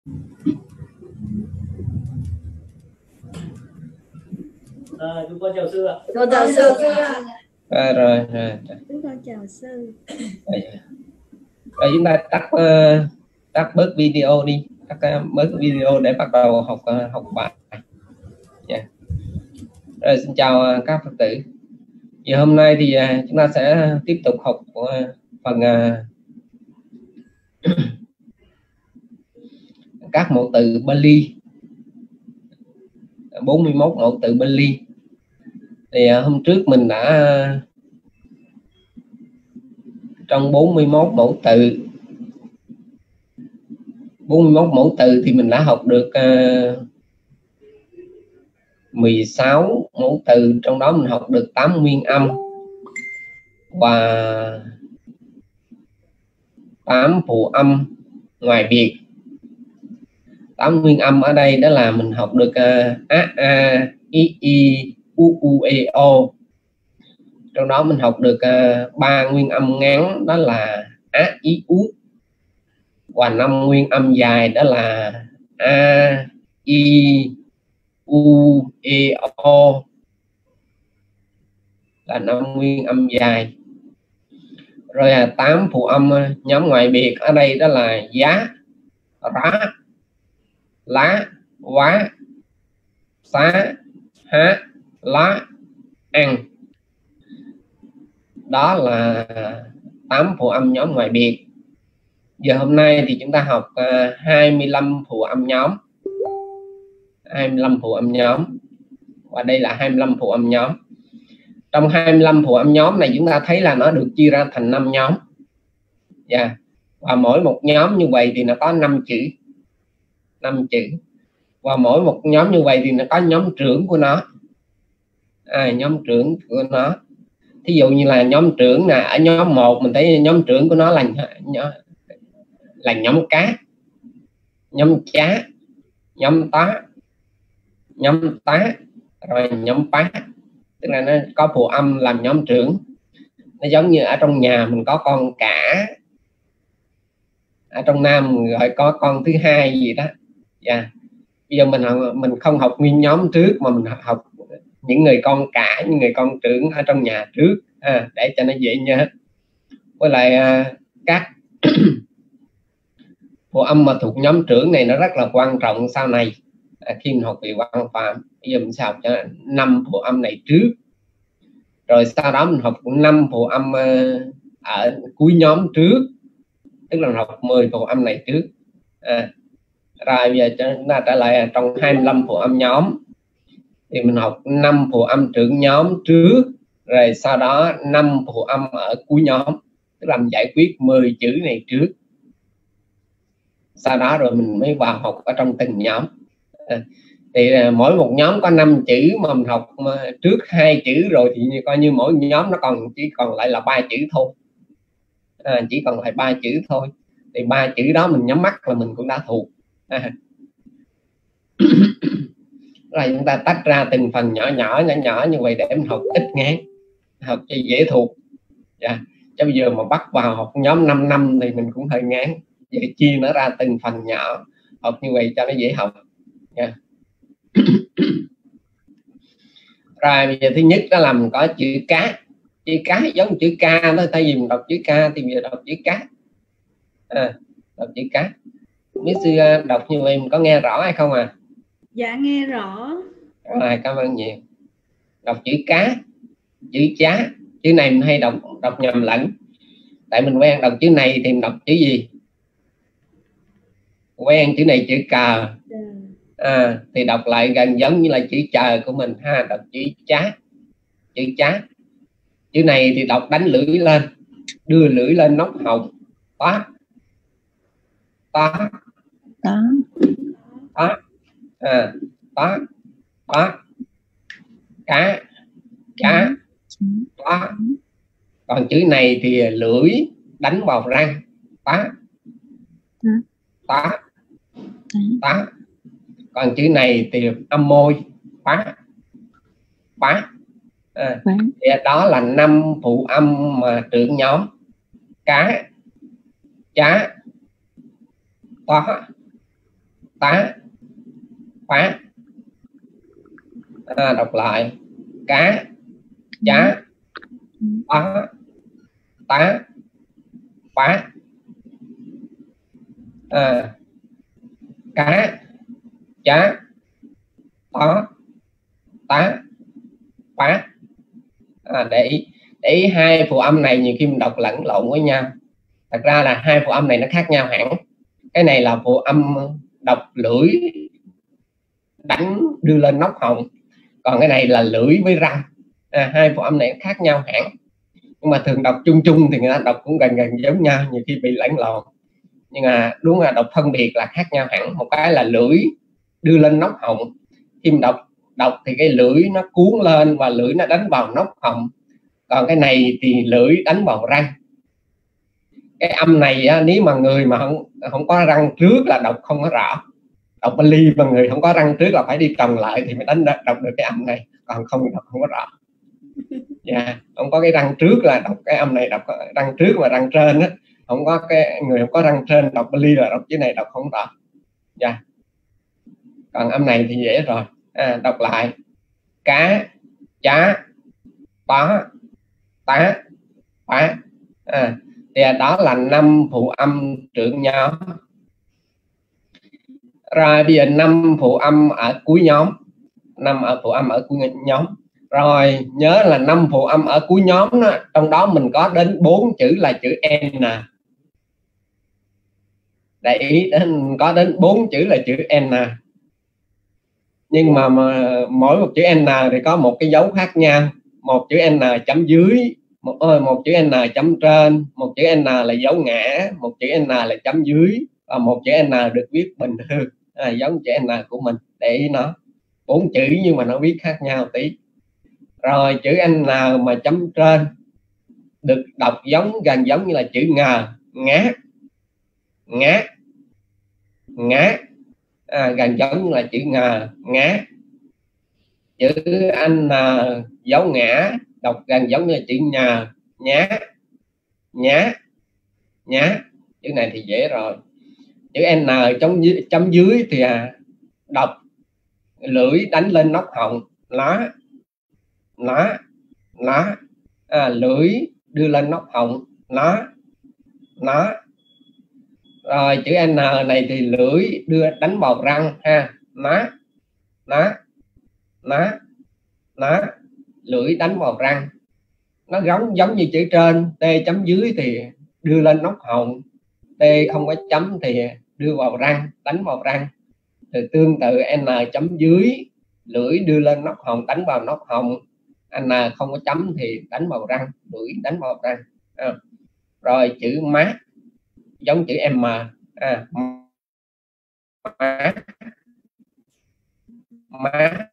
Chúng con chào sư ạ. Con chào sư. Rồi. Chúng con chào sư. Rồi chúng ta tắt bớt video đi, tắt bớt video để bắt đầu học bài. Yeah. Rồi xin chào các Phật tử. Giờ hôm nay thì chúng ta sẽ tiếp tục học phần các mẫu từ Bali, 41 mẫu từ Bali. Thì hôm trước mình đã trong 41 mẫu từ thì mình đã học được 16 mẫu từ, trong đó mình học được 8 nguyên âm và 8 phụ âm ngoài biệt. 8 nguyên âm ở đây đó là mình học được a i u e o. Trong đó mình học được 3 nguyên âm ngắn đó là a i u, và 5 nguyên âm dài đó là a i u e o, là 5 nguyên âm dài. Rồi 8 phụ âm nhóm ngoại biệt ở đây đó là giá, rá, lá, quá, xá, há, lá, ăn. Đó là 8 phụ âm nhóm ngoại biệt. Giờ hôm nay thì chúng ta học 25 phụ âm nhóm. 25 phụ âm nhóm. Và đây là 25 phụ âm nhóm. Trong 25 phụ âm nhóm này chúng ta thấy là nó được chia ra thành 5 nhóm. Yeah. Và mỗi một nhóm như vậy thì nó có 5 chữ. 5 chữ. Và mỗi một nhóm như vậy thì nó có nhóm trưởng của nó. Nhóm trưởng của nó. Thí dụ như là nhóm trưởng nè, ở nhóm 1 mình thấy nhóm trưởng của nó là nhóm cá, nhóm chá, nhóm tá, rồi nhóm pá. Tức là nó có phụ âm làm nhóm trưởng. Nó giống như ở trong nhà mình có con cả, ở trong Nam mình gọi có con thứ hai gì đó. Yeah. Bây giờ mình không học nguyên nhóm trước mà mình học những người con cả, những người con trưởng ở trong nhà trước, để cho nó dễ nhớ. Với lại các phụ âm mà thuộc nhóm trưởng này nó rất là quan trọng sau này khi mình học về văn phạm. Bây giờ mình sẽ học cho 5 phụ âm này trước, rồi sau đó mình học 5 phụ âm ở cuối nhóm trước, tức là mình học 10 phụ âm này trước. Rồi bây giờ chúng ta trở lại trong 25 phụ âm nhóm thì mình học 5 phụ âm trưởng nhóm trước, rồi sau đó 5 phụ âm ở cuối nhóm, tức là mình giải quyết 10 chữ này trước, sau đó rồi mình mới vào học ở trong từng nhóm. Thì mỗi một nhóm có 5 chữ mà mình học trước 2 chữ rồi thì coi như mỗi nhóm nó chỉ còn lại là 3 chữ thôi. Chỉ còn lại 3 chữ thôi. Thì 3 chữ đó mình nhắm mắt là mình cũng đã thuộc. Rồi chúng ta tách ra từng phần nhỏ như vậy để mình học ít ngán, học cho dễ thuộc. Chứ bây giờ mà bắt vào học nhóm 5 năm thì mình cũng hơi ngán. Vậy chia nó ra từng phần nhỏ, học như vậy cho nó dễ học. Rồi bây giờ thứ nhất đó là mình có chữ cá. Chữ cá giống chữ ca đó, thay vì mình đọc chữ ca thì bây giờ đọc chữ cá. Đọc chữ cá. Biết sư đọc như vậy mình có nghe rõ hay không à? Dạ nghe rõ. Rồi, cảm ơn nhiều. Đọc chữ cá, chữ chá. Chữ này mình hay đọc nhầm lẫn. Tại mình quen đọc chữ này thì mình đọc chữ gì? Quen chữ này chữ cờ. Thì đọc lại gần giống như là chữ chờ của mình ha, đọc chữ chá. Chữ chá. Chữ này thì đọc đánh lưỡi lên, đưa lưỡi lên nóc họng. Tá. Cá. Tá. Còn chữ này thì lưỡi đánh vào răng. Tá. Còn chữ này thì âm môi. Pá. Thì đó là 5 phụ âm mà trưởng nhóm: cá, chá, tá, tá, phá. Đọc lại: cá, chá, phá, tá, phá. Cá, chá, phá, tá, phá. Để ý hai phụ âm này nhiều khi mình đọc lẫn lộn với nhau. Thật ra là hai phụ âm này nó khác nhau hẳn. Cái này là phụ âm đọc lưỡi đánh đưa lên nóc họng, còn cái này là lưỡi với răng. Hai phụ âm này khác nhau hẳn, nhưng mà thường đọc chung chung thì người ta đọc cũng gần giống nhau, nhiều khi bị lẫn lộn. Nhưng mà đúng là đọc phân biệt là khác nhau hẳn. Một cái là lưỡi đưa lên nóc họng, khi mình đọc thì cái lưỡi nó cuốn lên và lưỡi nó đánh vào nóc họng, còn cái này thì lưỡi đánh vào răng. Cái âm này á, nếu mà người mà không có răng trước là đọc không có rõ. Đọc Bali mà người không có răng trước là phải đi trồng lại thì mới đọc được cái âm này, còn không đọc không có rõ. Không có cái răng trước là đọc cái âm này, đọc răng trước mà răng trên á, không có cái người không có răng trên đọc Bali là đọc chữ này đọc không rõ. Còn âm này thì dễ rồi. Đọc lại: cá, chá, phá, tá, phá. Thì đó là 5 phụ âm trưởng nhóm. Rồi bây giờ 5 phụ âm ở cuối nhóm. 5 phụ âm ở cuối nhóm. Rồi nhớ là 5 phụ âm ở cuối nhóm đó, trong đó mình có đến 4 chữ là chữ N. Để ý có đến 4 chữ là chữ N. Nhưng mà mỗi một chữ N thì có một cái dấu khác nhau. Một chữ N chấm dưới, một chữ N chấm trên, một chữ N là dấu ngã, một chữ N là chấm dưới, và một chữ N được viết bình thường, giống chữ N của mình. Để ý nó 4 chữ nhưng mà nó viết khác nhau tí. Rồi chữ N mà chấm trên được đọc gần giống như là chữ ngờ, ngá, ngá, ngá. Gần giống như là chữ ngờ, ngá. Chữ N dấu ngã đọc gần giống như là chữ nhờ, nhá, nhá, nhá. Chữ này thì dễ rồi. Chữ N chấm dưới thì đọc lưỡi đánh lên nóc họng, lá, lá, lá. Lưỡi đưa lên nóc họng, lá, lá. Rồi chữ N này thì lưỡi đánh vào răng ha, lá, lá, lá, lá. Lưỡi đánh vào răng, nó giống như chữ trên. T chấm dưới thì đưa lên nóc họng, T không có chấm thì đưa vào răng, đánh vào răng. Thì tương tự N chấm dưới, lưỡi đưa lên nóc họng, đánh vào nóc họng. N không có chấm thì đánh vào răng, lưỡi đánh vào răng. Rồi chữ má giống chữ M, má, má,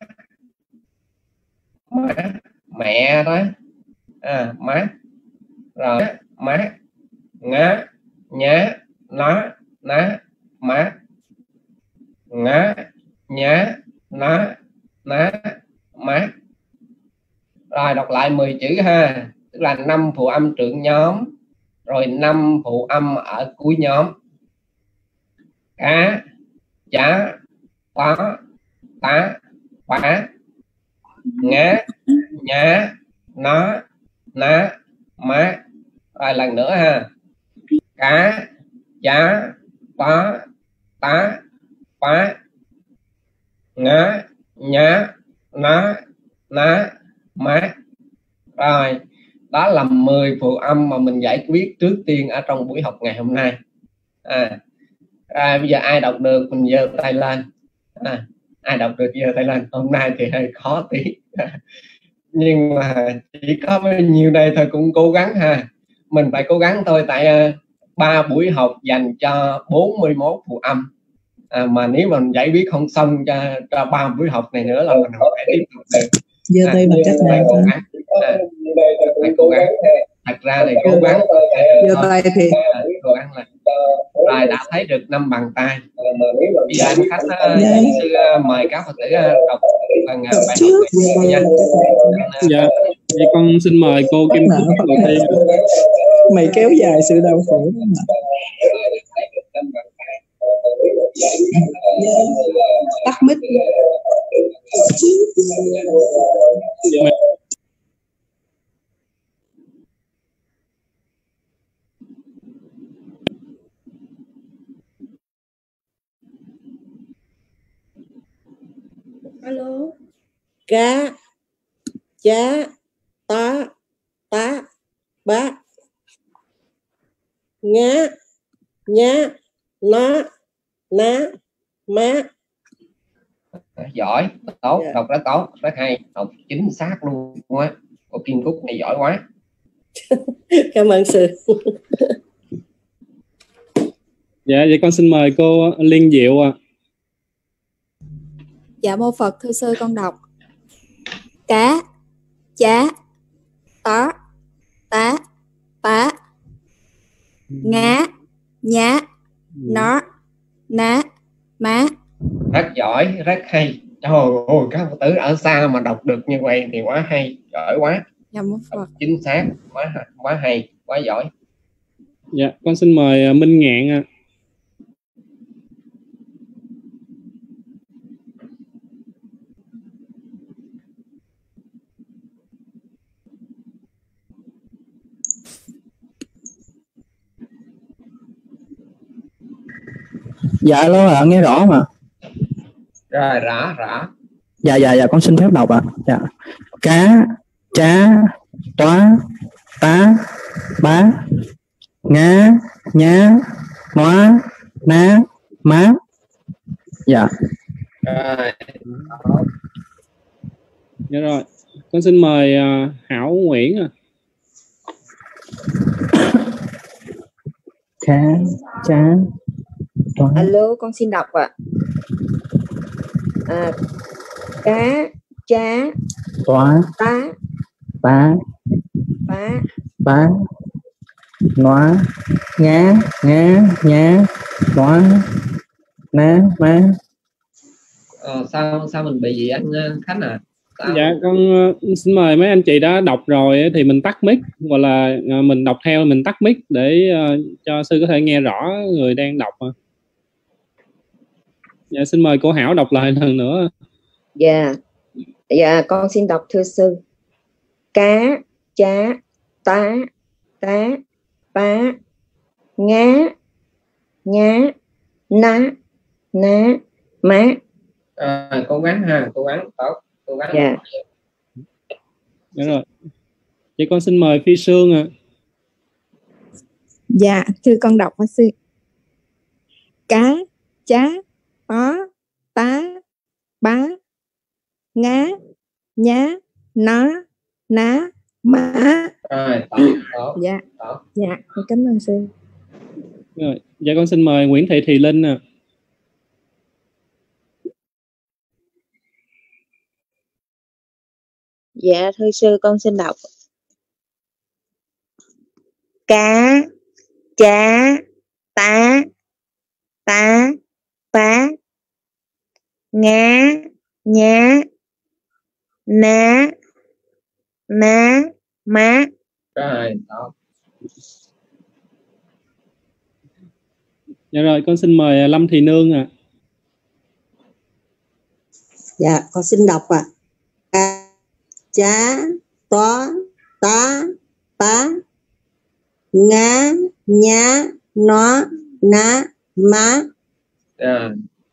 má, mẹ đó. Má. Rồi má, ngá, nhá, lá, ná, má, ngá, nhá, ná, ná, má. Rồi đọc lại 10 chữ ha, tức là 5 phụ âm trưởng nhóm, rồi 5 phụ âm ở cuối nhóm. Cá, chá, phá, tá, phá, ngá, nhá, nó, ná, má. Rồi lần nữa ha: cá, chá, phá, tá, phá, ngá, nhá, ná, ná, má. Rồi đó là 10 phụ âm mà mình giải quyết trước tiên ở trong buổi học ngày hôm nay. Bây giờ ai đọc được mình giơ tay lên. Ai đọc được giơ tay lên. Hôm nay thì hơi khó tí nhưng mà chỉ có bao nhiêu đây thôi, cũng cố gắng ha. Mình phải cố gắng thôi, tại 3 buổi học dành cho 41 phụ âm. Mà nếu mà mình giải quyết không xong cho 3 buổi học này nữa là mình không thể tiếp tục được. Giơ tay bằng cách nào? Phải cố gắng. Thật ra thì cố gắng. Giơ tay thì cố gắng là. Rồi đã thấy được 5 bàn tay. Bây giờ anh khách sư mời các Phật tử đọc bằng bài học nha. Dạ, con xin mời cô Kim Cúc đầu tiên. Mày kéo dài sự đau khổ. Tắt mic. Alo. Cá, chá, tá, tá, bá, ngá, nhá, nó, ná, má. Giỏi, tốt, Dạ. đọc rất tốt, rất hay, đọc chính xác luôn á. Cô Kim Cúc này giỏi quá. Cảm ơn sư. Dạ, vậy con xin mời cô Liên Diệu ạ. Dạ mô Phật, thưa sư con đọc. Cá, chá, tó, tá, tá, ngá, nhá, nó, ná, má. Rất giỏi, rất hay. Trời ơi, các Phật tử ở xa mà đọc được như vậy thì quá hay, giỏi quá. Dạ mô Phật. Đọc chính xác, quá hay, quá giỏi. Dạ, con xin mời Minh Ngạn ạ. Dạ alo ạ, nghe rõ mà. Rồi, rõ. Dạ con xin phép đọc ạ. Dạ. Cá, chá, toá, tá, bá, ngá, nhá, nóa, ná, má. Dạ. Rồi. Dạ rồi, con xin mời Hảo Nguyễn ạ. Cá, chá, toá. Alo, con xin đọc ạ. Cá, chá, Toá, tá, tá, bá, bá, nóa, ngá, nhá, nóa, ná, má. Sao mình bị gì anh Khánh à? Sao? Dạ, con xin mời mấy anh chị đã đọc rồi thì mình tắt mic, hoặc là mình đọc theo mình tắt mic để cho sư có thể nghe rõ người đang đọc. Dạ, xin mời cô Hảo đọc lại lần nữa. Dạ, con xin đọc thưa sư. Cá, chá, tá, tá, bá, ngá, nhá, ná, ná, má. Cố gắng ha, cố gắng, tốt, cố gắng. Dạ. Dạ rồi. Vậy con xin mời Phi Sương ạ. Dạ, thưa con đọc hả sư. Cá, chá, tó, tá, bá, ngá, nhá, nó, ná, má. Rồi, tốt. Dạ. Tốt. Dạ, con cảm ơn sư. Rồi, dạ con xin mời Nguyễn Thị Thùy Linh ạ. Dạ thưa sư, con xin đọc. Cá, chá, tá, tá, bá, ngá, nhá, ná, ná, má. Rồi, tốt. Dạ rồi, con xin mời Lâm Thị Nương ạ. Dạ, con xin đọc ạ. Cá, chá, tó, tá, bá, ngá, nhá, nó, ná, má. Rồi.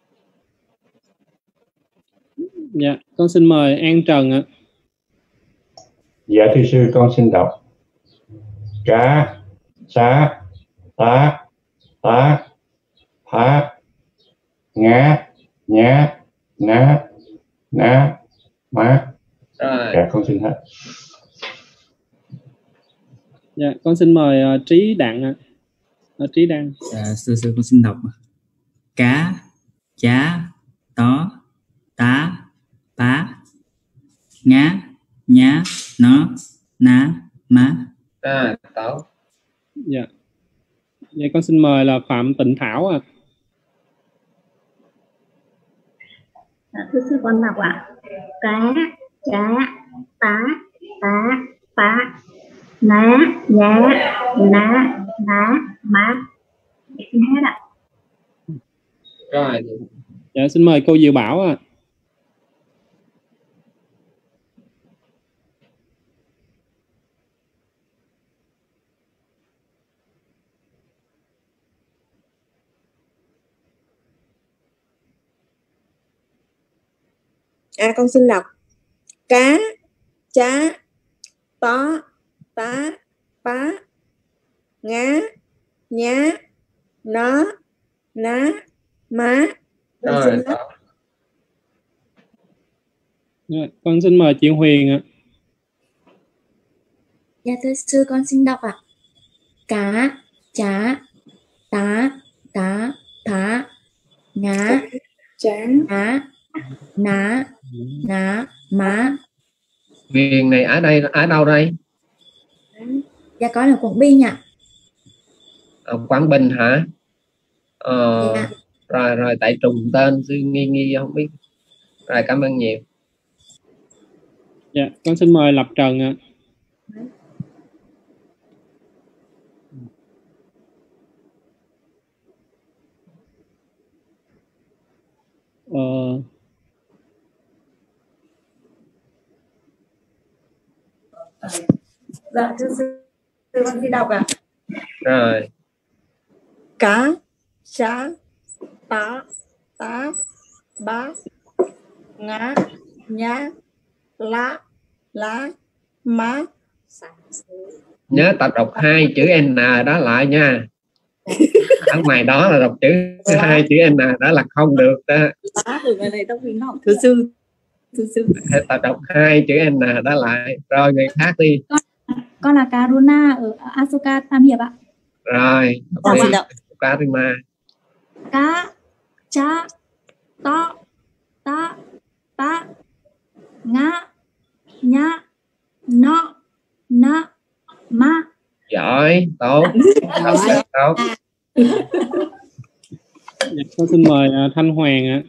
Dạ, con xin mời An Trần ạ. Dạ thưa sư, con xin đọc. Cá, chá, tá, tá, phá, ngá, nhá, ná, ná, má. Rồi. Dạ con xin hết. Dạ, con xin mời Trí Đặng ạ. Trí Đăng. Dạ, sư con xin đọc. Cá, chá, tó, tá, bá, ngá, nhá, nó, ná, má. Tốt. Dạ. Vậy con xin mời là Phạm Tịnh Thảo ạ. Thưa sư con đọc ạ. Cá, chá, tá, tá, bá, ná, nhá, ná, ná, má. Xin hết ạ. Rồi. Dạ xin mời cô Diệu Bảo ạ. Con xin đọc cá, chá, tó, tá, pá, ngá, nhá, nó, ná, má. Rồi, Dạ, con xin mời chị Huyền ạ. Dạ thưa sư, con xin đọc ạ. Cá, chá, tá, tá, thá, ngá, ná, ná, ná, má. Huyền này ở đâu đây? Dạ con là Quảng Bình ạ. Ở Quảng Bình hả? Dạ. Rồi tại trùng tên sư nghi không biết. Rồi cảm ơn nhiều. Dạ con xin mời Lập Trần ạ. Dạ thưa sư, con xin đọc ạ. Rồi. Cá, chá, tá, tá, bá, ngá, nhá, lá, má. Nhớ tập đọc 2 chữ N đó lại nha. Ở ngoài đó là đọc chữ 2 chữ N đó là không được đó. Thưa sư. Tập đọc 2 chữ N đó lại. Rồi người khác đi. Con là Karuna ở Asoka Tam Hiệp ạ. Rồi. Con xin đọc. Karima. Cá, chá, tó, tá, tá, ngá, nhá, nó, ná, má. Giỏi, tốt. Tốt. Dạ, con xin mời Thanh Hoàng ạ.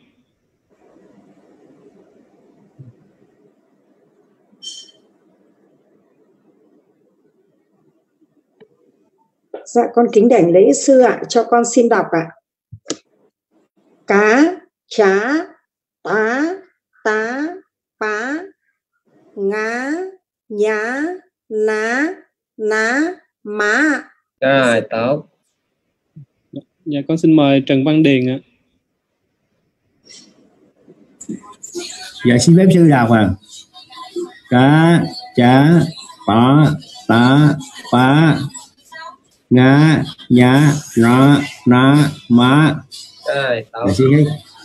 Dạ con kính đảnh lễ sư ạ, cho con xin đọc ạ. Cá, chá, tá, tá, pá, ngá, nhá, ná, ná, má. Rồi, tốt. Dạ con xin mời Trần Văn Điền ạ. Dạ xin phép sư đọc à. Cá, chá, pá, tá, pá, ngá, nhá, nó, ná, má. Rồi, tốt. Dạ xin hết.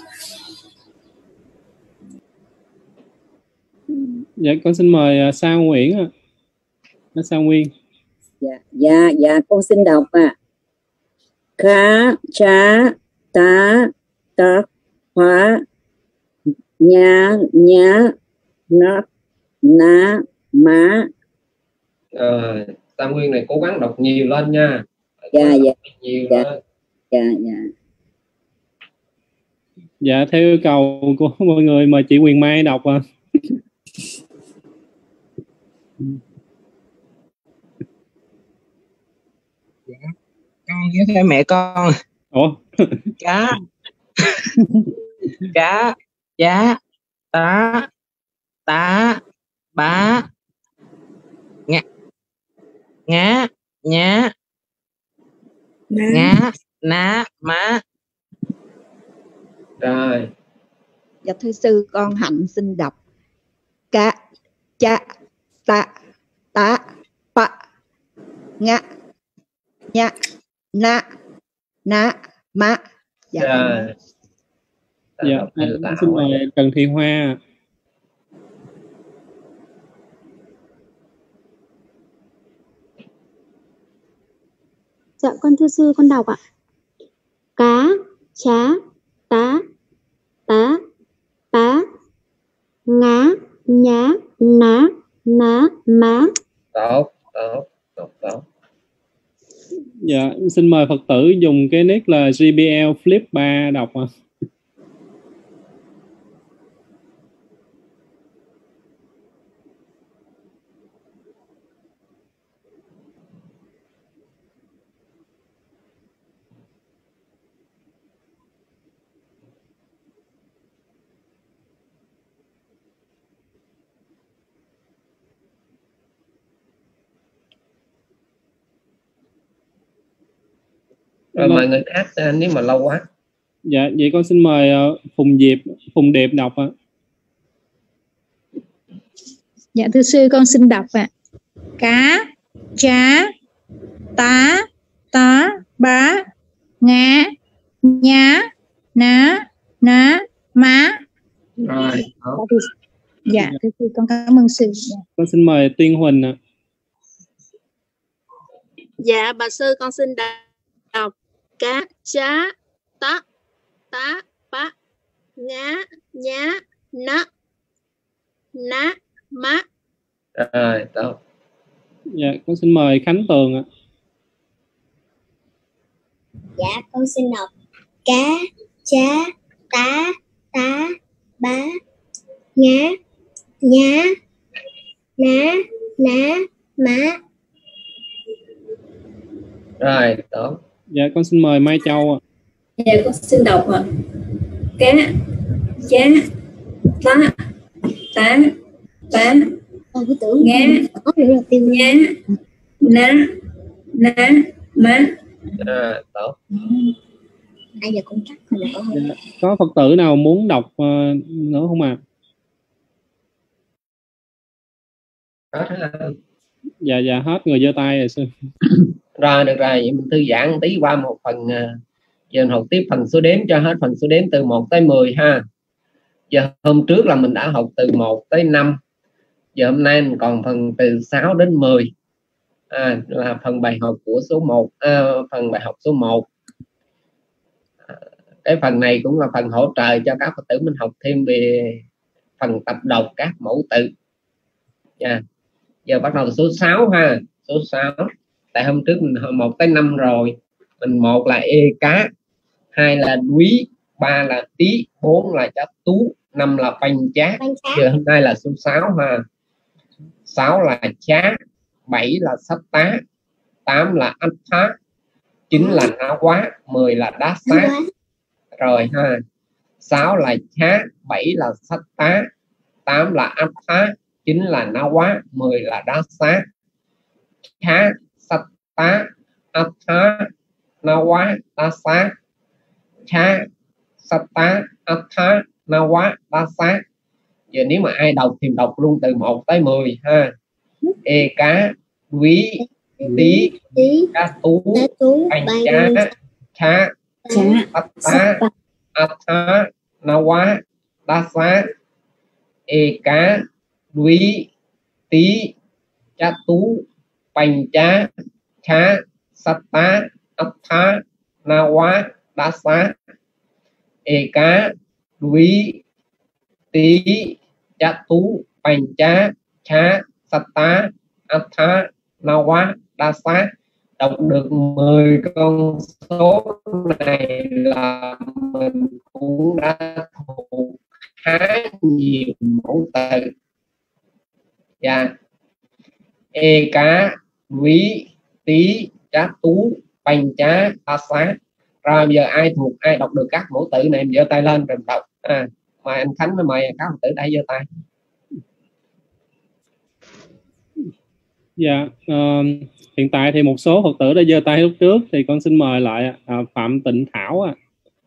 Dạ con xin mời Sa Nguyễn ạ. Sa Nguyên. Dạ con xin đọc ạ. Cá, chá, tá, tá, pá, nhá, nó, ná, má. Rồi, Tam Nguyên này cố gắng đọc nhiều lên nha. Dạ. Nhiều lên. Dạ. Dạ theo yêu cầu của mọi người mời chị Quyền Mai đọc ạ. Con với theo mẹ con. Ủa? Cá, cá, chá, tá, tá, bá, ngá, nhá, ngá, ná, má. Rồi. Dạ thưa sư, con Hạnh xin đọc. Cá, chá, tá, tá, pá, ngá, nhá, ná, má. Dạ. Rồi. Dạ xin mời Trần Thị Hoa. Dạ con thưa sư, con đọc ạ. Cá, chá, tá, tá, pá, ngá, nhá, ná, má. Tốt. Dạ xin mời Phật tử dùng cái nick là GBL Flip 3 đọc ạ. Rồi mời người khác nếu mà lâu quá. Dạ, vậy con xin mời Phùng Điệp đọc ạ. Dạ thưa sư, con xin đọc ạ. Cá, chá, tá, tá, bá, ngá, nhá, ná, má. Rồi. Dạ thưa sư, con cảm ơn sư. Con xin mời Tiên Huỳnh ạ. Dạ bà sư, con xin đọc cá, chá, tá, tá, bá, ngá, nhá, ná, má. Rồi, tốt. Dạ, con xin mời Khánh Tường ạ. Dạ, con xin đọc cá, chá, tá, tá, bá, ngá, nhá, ná, má. Rồi, tốt. Dạ, con xin mời Mai Châu ạ. Dạ, con xin đọc ạ. Cá, chá, tá, tá, bá, ngá, nhá, ná, má. Tốt. Bây giờ cũng chắc là Dạ. Có Phật tử nào muốn đọc nữa không ạ? Dạ hết người giơ tay rồi sư. Rồi được rồi, vậy mình thư giãn tí qua một phần. Giờ mình học tiếp phần số đếm cho hết phần số đếm từ 1 tới 10 ha. Giờ hôm trước là mình đã học từ 1 tới 5. Giờ hôm nay mình còn phần từ 6 đến 10. Là phần bài học của số 1, phần bài học số 1. Cái phần này cũng là phần hỗ trợ cho các Phật tử mình học thêm về phần tập đọc các mẫu tự. Giờ bắt đầu từ số 6 ha. Số 6. Tại hôm trước mình học 1 tới 5 rồi. Mình 1 là cá, 2 là đúy, 3 là tí, 4 là chá tú, 5 là bánh chá. Giờ hôm nay là số 6 ha. 6 là chá, 7 là sách tá, 8 là ách phá, 9 là ná quá, 10 là đá xá. Rồi ha. 6 là chá, 7 là sách tá, 8 là ách phá, 9 là ná quá, 10 là đá xá. Chá, sách tá, ách phá, ná quá, đá xá. Chá, sách tá, ách phá, ná quá, đá xá. Giờ nếu mà ai đọc thì đọc luôn từ 1 tới 10 ha. Cá, quý, tí, cá tú, bánh chá, ách tá, ách phá, ná quá, đá xá. Cá, quý, tí, chá tú, bánh chá, sách tá, ách phá, ná quá, đá xá. Cá, quý, tí, chá tú, bánh chá, sách tá, ách phá, ná quá, đá xá. Đọc được 10 con số này là mình cũng đã thuộc khá nhiều mẫu từ. Cá, quý, tí, chá tú, bánh chá, đá xá. Rồi bây giờ ai thuộc, ai đọc được các mẫu từ này giơ tay lên rồi đọc. Mời anh Khánh với mời các Phật tử đã giơ tay. Dạ, hiện tại thì một số Phật tử đã giơ tay lúc trước, thì con xin mời lại Phạm Tịnh Thảo ạ.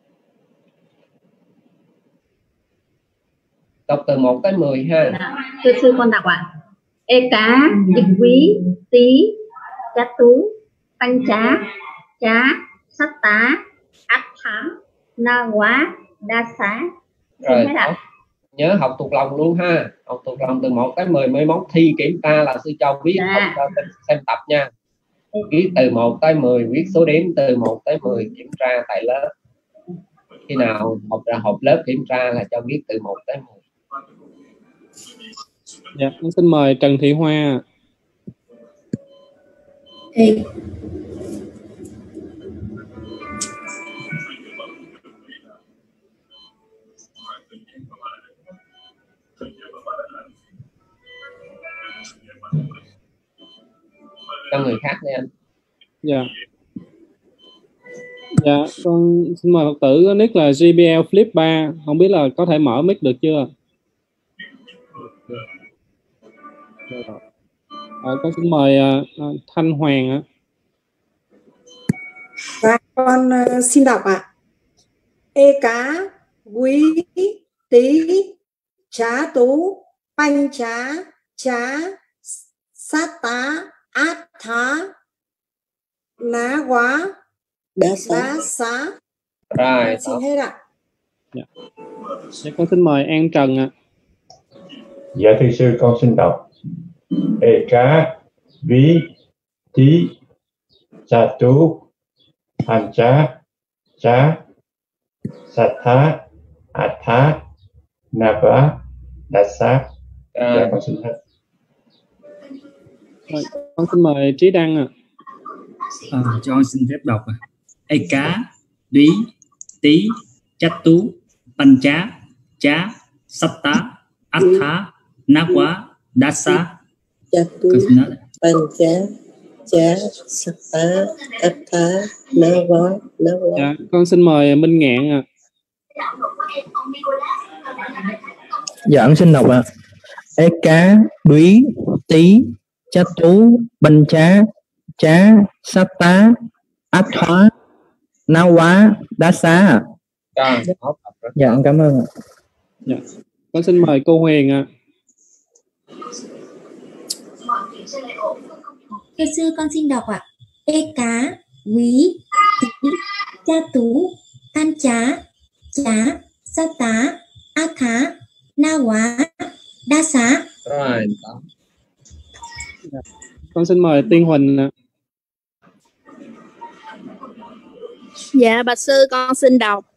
Đọc từ 1 tới 10 ha. Thưa sư, con đọc ạ. Cá, quý, tí, chá tú, bánh chá, sách tá, ách phá, ná quá, đá xá. Rồi, nhớ học thuộc lòng luôn ha. Học thuộc lòng từ 1 tới 10 mới mốt thi kiểm tra là sư cho viết, không cho xem tập nha. Viết từ 1 tới 10, viết số đếm từ 1 tới 10 kiểm tra tại lớp. Khi nào học lớp kiểm tra là cho viết từ 1 tới 10. Dạ, con xin mời Trần Thị Hoa. Cho người khác đi anh. Dạ. Dạ, con xin mời Phật tử nick là JBL Flip 3. Không biết là có thể mở mic được chưa? Con xin mời Thanh Hoàng ạ. Và con xin đọc ạ. E cá quý tí chá tú panh chá sát tá át thá ná quá đá xá. Rồi, Xin hết ạ. Dạ, con xin mời An Trần ạ. Dạ thưa sư, con xin đọc. E cá ví tí cha tú hành chá sát thá át thá na quá đá xá. Dạ con xin hết. Rồi, con xin mời Trí Đăng ạ. Cho con xin phép đọc. E cá Dúy Tí Chát Tú Pan chá Sát tá Át thá ná quá đá xá. Chát tú Pan chá Sát tá Át thá ná quá. Dạ, con xin mời Minh Ngạn ạ. Dạ con xin đọc ạ. E cá Dúy Tí Chát Tú Pan chá Sát tá Át thá ná quá đá xá. Dạ con cảm ơn ạ. Dạ, con xin mời cô Huyền ạ. Thưa sư, con xin đọc ạ. E cá quý tí cha tú tan chá sát tá át thá na quá đa xá. Rồi. Dạ, con xin mời Tiên Huỳnh ạ. Dạ bạch sư, con xin đọc.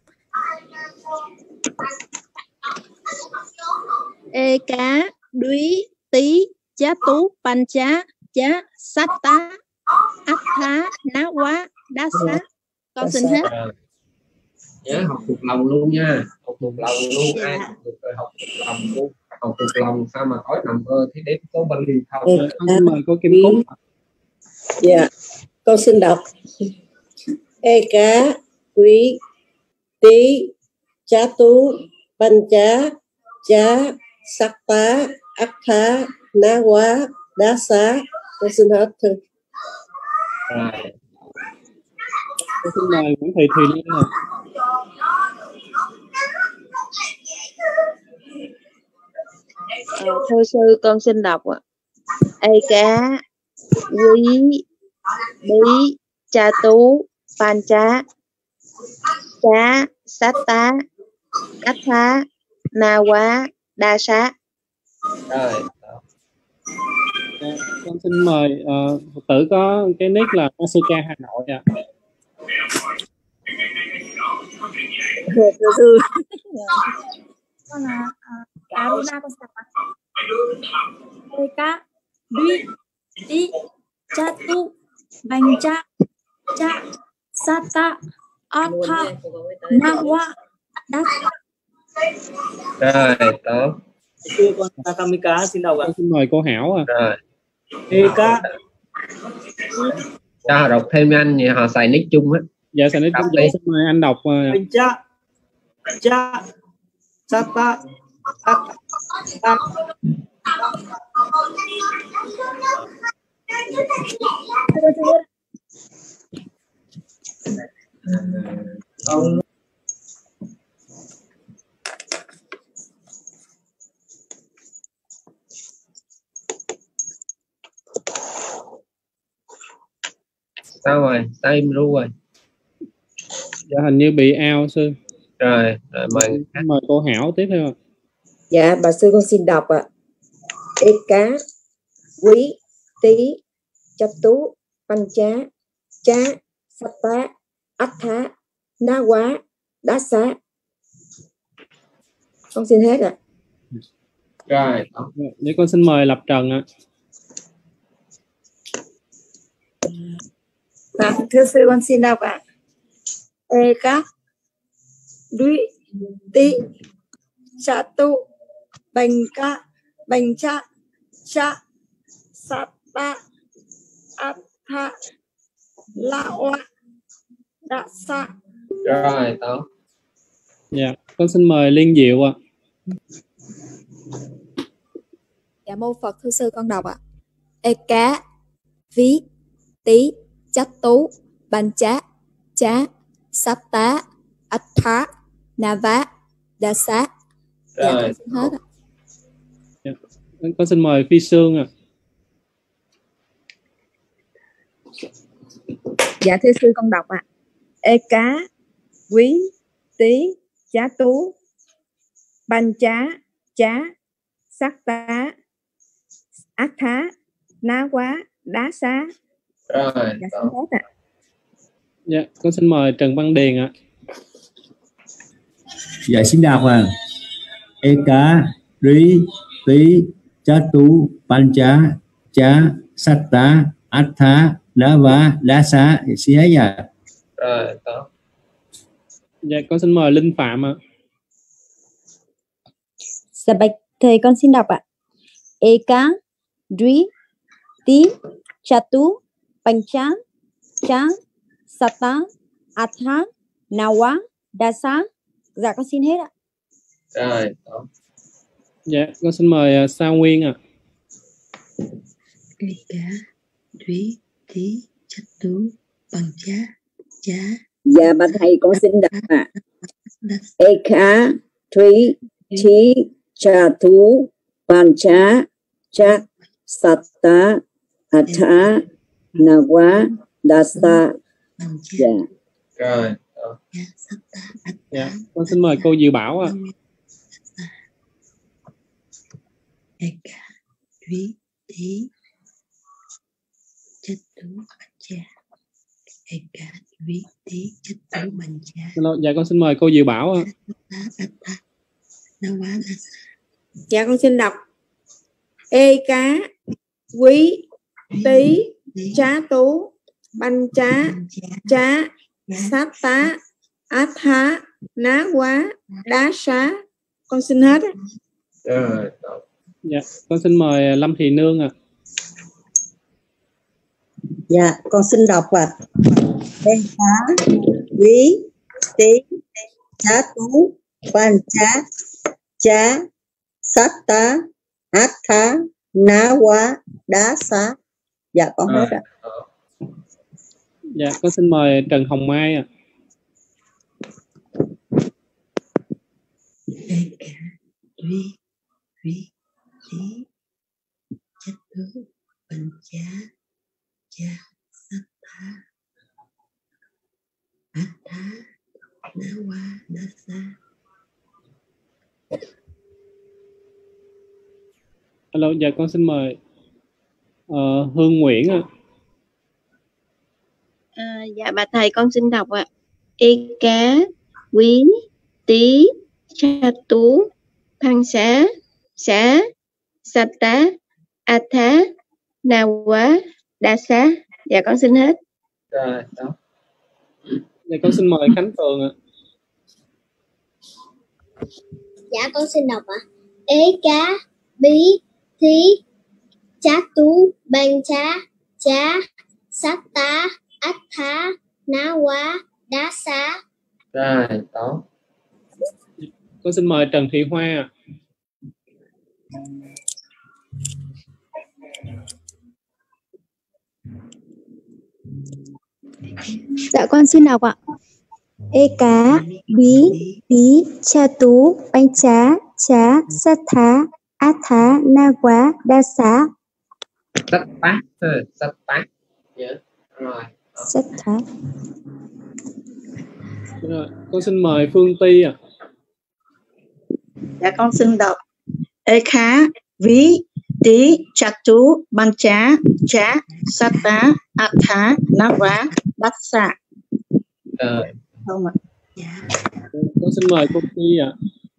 E cá Dúy Tí Chá Tú Pan chá Sát tá Át thá ná quá đá xá. Con xin hết. Nhớ học thuộc lòng luôn nha, học thuộc lòng luôn. Ai học thuộc rồi học thuộc lòng luôn. Học thuộc lòng sao mà tối nằm mơ thì đếm số bên liền không. Con xin mời cô Kim Cúc. Dạ con xin đọc. E cá quý tí chá tú pan chá sát tá át thá ná quá đá xá. Con xin hết thưa. Con xin mời Nguyễn Thị Thùy Linh ạ. Thưa sư, con xin đọc ạ. E cá quý tí cha tú pan chá sát tá át thá na quá đa xá. Rồi. Con xin mời Phật tử có cái nick là Asuka Hà Nội ạ. Thưa sư. Con là Karuna, con đọc ạ. E cá Dúy Tí Chá Tú Pan chá Sát tá Át thá ná quá đá xá. Rồi, tốt. Thưa con Takamika xin đọc ạ. Con xin mời cô Hảo ạ. Rồi. E cá Cho họ đọc thêm anh, thì họ xài nick chung á. Dạ xài nick chung. Xin mời anh đọc. Pan chá sát tá át thá. Sao rồi? Sao im ru rồi? Dạ hình như bị out sư. Rồi mời cô Hảo tiếp theo ạ. Dạ bà sư con xin đọc ạ. E cá quý tí chá tú pan chá sát tá át thá ná quá đá xá. Con xin hết ạ. Rồi. Để con xin mời Lập Trần ạ. Thưa sư, con xin đọc ạ. E cá Dúy Tí Chá Tú Pan chá sát tá át thá ná quá đá xá. Rồi, tốt. Dạ, con xin mời Liên Diệu ạ. Dạ mô Phật, thưa sư con đọc ạ. E cá Ví Tí Chá Tú Pan chá Chá, Satta, Atha, Nava, Dasa. Dạ, Rồi, con xin hết ạ. Dạ. Con xin mời Phi Sương ạ. Dạ thưa sư con đọc ạ. Ê cá, quý, tí, chá tú, banh chá, sắc tá, ác thá, ná quá, đá xá. rồi, Dạ xin hết ạ. Dạ, con xin mời Trần Văn Điền ạ. Dạ xin đọc ạ. Ê cá, rí, tí, chá tú, banh chá, sắc tá, ác thá, ná quá, đá xá. Xin hết dạ. rồi, tốt. Dạ, con xin mời Linh Phạm ạ. Dạ bạch thầy con xin đọc ạ. Eka, Dwi, Ti, Chatu, Pancha, Cha, Sata, Atha, Nawa, Dasa. Dạ con xin hết ạ. Rồi, tốt. Dạ, con xin mời Sa Nguyên ạ. Eka, Dwi, Ti, Chatu, Pancha, Cha. Dạ bà thầy con xin đọc ạ. Eka, Dwi, Ti, Chatu, Pancha, Cha, Satta, Atha, Nawa, Dasa. Dạ. Rồi, tốt. Dạ, con xin mời cô Diệu Bảo ạ. Eka, Dwi, Ti, Chatu, Pancha. Eka, Dwi, Ti, Chatu, Pancha. Dạ, con xin mời cô Diệu Bảo ạ. Dạ con xin đọc. Ê cá, quý, tí, chá tú, banh chá, sát tá, át há, ná quá, đá xá. Con xin hết. Rồi, tốt. Dạ, con xin mời Lâm Thị Nương ạ. Dạ, con xin đọc ạ. Ê cá, quý, tí, chá tú, banh chá, sát tá, át thá, ná quá, đá xá. Dạ con hết ạ. Dạ, con xin mời Trần Hồng Mai ạ. Ê cá, quý, tí, chá tú, banh chá, sát tá, át thá, ná quá, đá xá. Alo, dạ con xin mời Hương Nguyễn ạ. Dạ bà thầy con xin đọc ạ. Ê cá, quý, tí, cha tú, thăng xá, sát tá, a thá, na quá, đa xá. Dạ con xin hết. Rồi, tốt. Dạ con xin mời Khánh Tường ạ. Dạ con xin đọc ạ. Ê cá, bí, thí, chá tú, banh chá, sát tá, át thá, ná quá, đá xá. Rồi, tốt. Con xin mời Trần Thị Hoa ạ. Dạ con xin đọc ạ. Ê cá, bí, tí, cha tú, banh chá, sát thá, át thá, na quá, đa xá. Sát tá. Sát tá. Nhớ. Rồi. Sát thá. Rồi, con xin mời Phương Ti ạ. Dạ con xin đọc. Ê khá, ví, tí, chặt tú, băng chá, sát tá, át thá, ná quá, đắt xạ. Rồi. Không ạ. Con xin mời cô Ti ạ.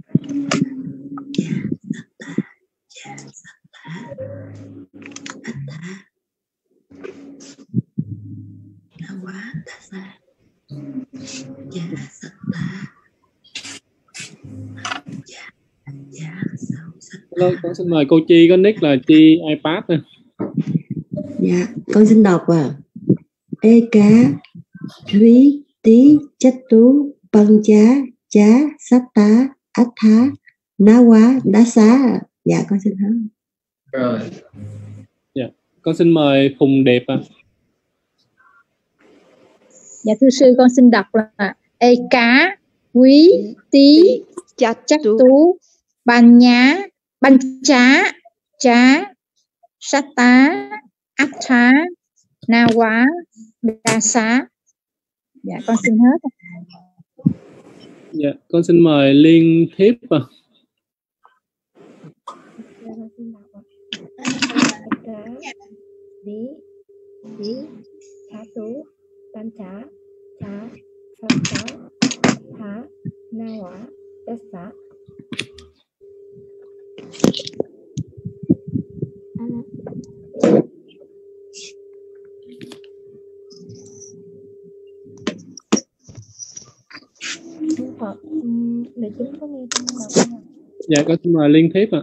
Hello, con xin mời cô Chi có nick là Chi iPad nè. Dạ, con xin đọc ạ. Ê cá, thúy, tí, chất tú, băng chá, sát tá, át thá, ná quá, đá xá. Dạ, con xin hết. Rồi. Dạ, con xin mời Phùng Điệp ạ. Dạ thưa sư, con xin đọc là ê cá quý tí chắc tú ban nhá ban chá sát tá át thá na quá đa xá. Dạ con xin hết. Dạ, con xin mời Liên Thiếp. Tí chá tú ban chá sát tá thá na quá đa xá. Để chúng có nghe con đọc không ạ? Dạ con xin mời Liên Thiếp ạ.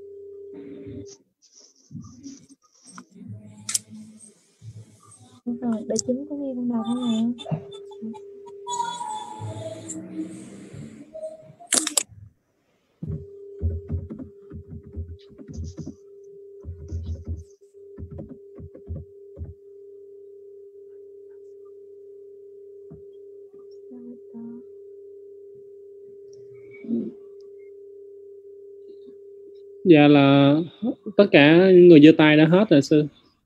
Rồi, để chúng có nghe con đọc không ạ? Dạ là tất cả người giơ tay đã hết rồi sư.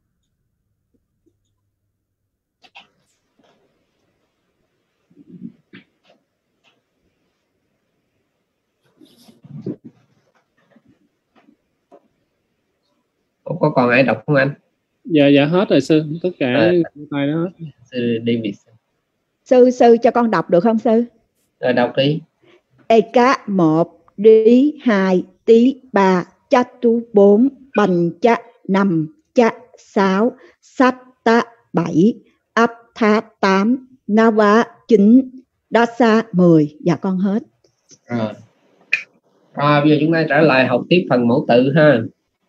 Có còn ai đọc không anh? Dạ hết rồi sư, tất cả giơ tay đã hết. Sư David. Sư cho con đọc được không sư? Rồi đọc đi. Ê cá 1 đi 2 tí 3 chá tú 4 bành chá 5 chá 6 sát tá 7 áp thá 8 na vá 9 đa sa 10. Dạ con hết. Rồi bây giờ chúng ta trở lại học tiếp phần mẫu tự ha.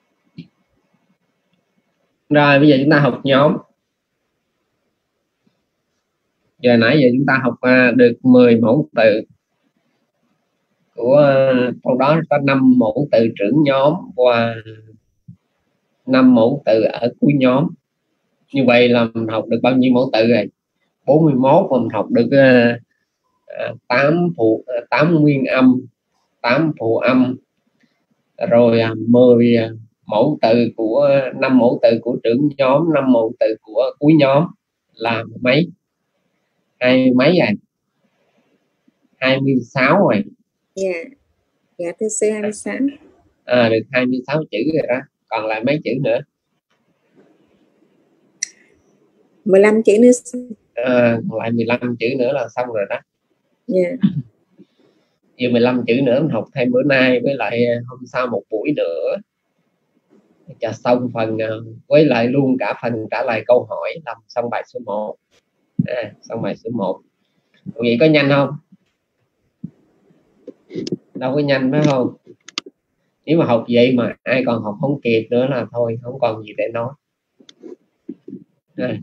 Rồi bây giờ chúng ta học nhóm. Giờ nãy giờ chúng ta học được 10 mẫu tự. Trong đó có 5 mẫu từ trưởng nhóm và 5 mẫu từ ở cuối nhóm. Như vậy là mình học được bao nhiêu mẫu từ rồi? 41, và mình học được 8 nguyên âm, 8 phụ âm, rồi 10 mẫu từ của 5 mẫu từ của trưởng nhóm, 5 mẫu từ của cuối nhóm, là mấy? 20 mấy rồi? 26 rồi. Dạ thưa sư 26. Được 26 chữ rồi đó. Còn lại mấy chữ nữa? 15 chữ nữa. Còn lại 15 chữ nữa là xong rồi đó. Dạ. Giờ 15 chữ nữa mình học thêm bữa nay, với lại hôm sau một buổi nữa cho xong phần, với lại luôn cả phần trả lời câu hỏi, làm xong bài số 1. Xong bài số 1. Vậy có nhanh không? Đâu có nhanh phải không? Nếu mà học vậy mà ai còn học không kịp nữa là thôi, không còn gì để nói. Rồi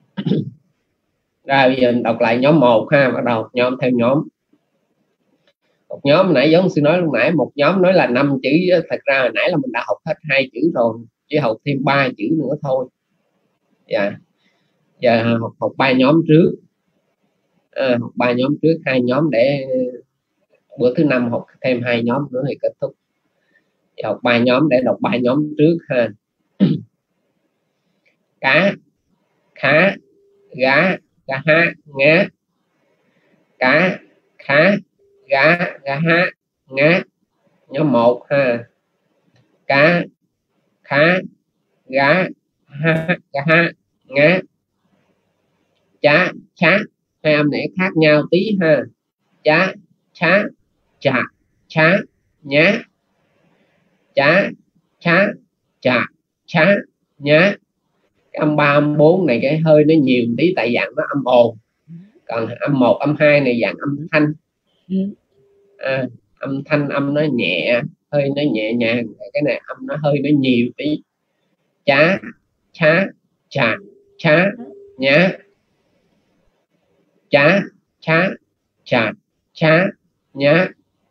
bây giờ mình đọc lại nhóm 1 ha, bắt đầu nhóm theo nhóm. Một nhóm nãy giống sư nói lúc nãy, một nhóm nói là 5 chữ, thật ra hồi nãy là mình đã học hết 2 chữ rồi, chỉ học thêm 3 chữ nữa thôi. Dạ. Giờ học 3 nhóm trước. Học 3 nhóm trước, 2 nhóm để bữa thứ 5 học thêm 2 nhóm nữa thì kết thúc. Giờ học 3 nhóm để đọc 3 nhóm trước ha. Cá, khá, gá, gá há, ngá. Cá, khá, gá, gá há, ngá. Nhóm 1 ha. Cá, khá, gá, há, gá há, ngá. Chá, chá, hai âm này khác nhau tí ha. Chá, chá, chà, chá, nhá. Chá, chá, chà, chá, nhá. Cái âm 3, âm 4 này cái hơi nó nhiều tí, tại dạng nó âm ồn. Còn âm 1, âm 2 này dạng âm thanh. Âm thanh âm nó nhẹ, hơi nó nhẹ nhàng. Cái này âm nó hơi nó nhiều tí. Chá, chá, chà, chá, nhá. Chá, chá, chà, chá, nhá.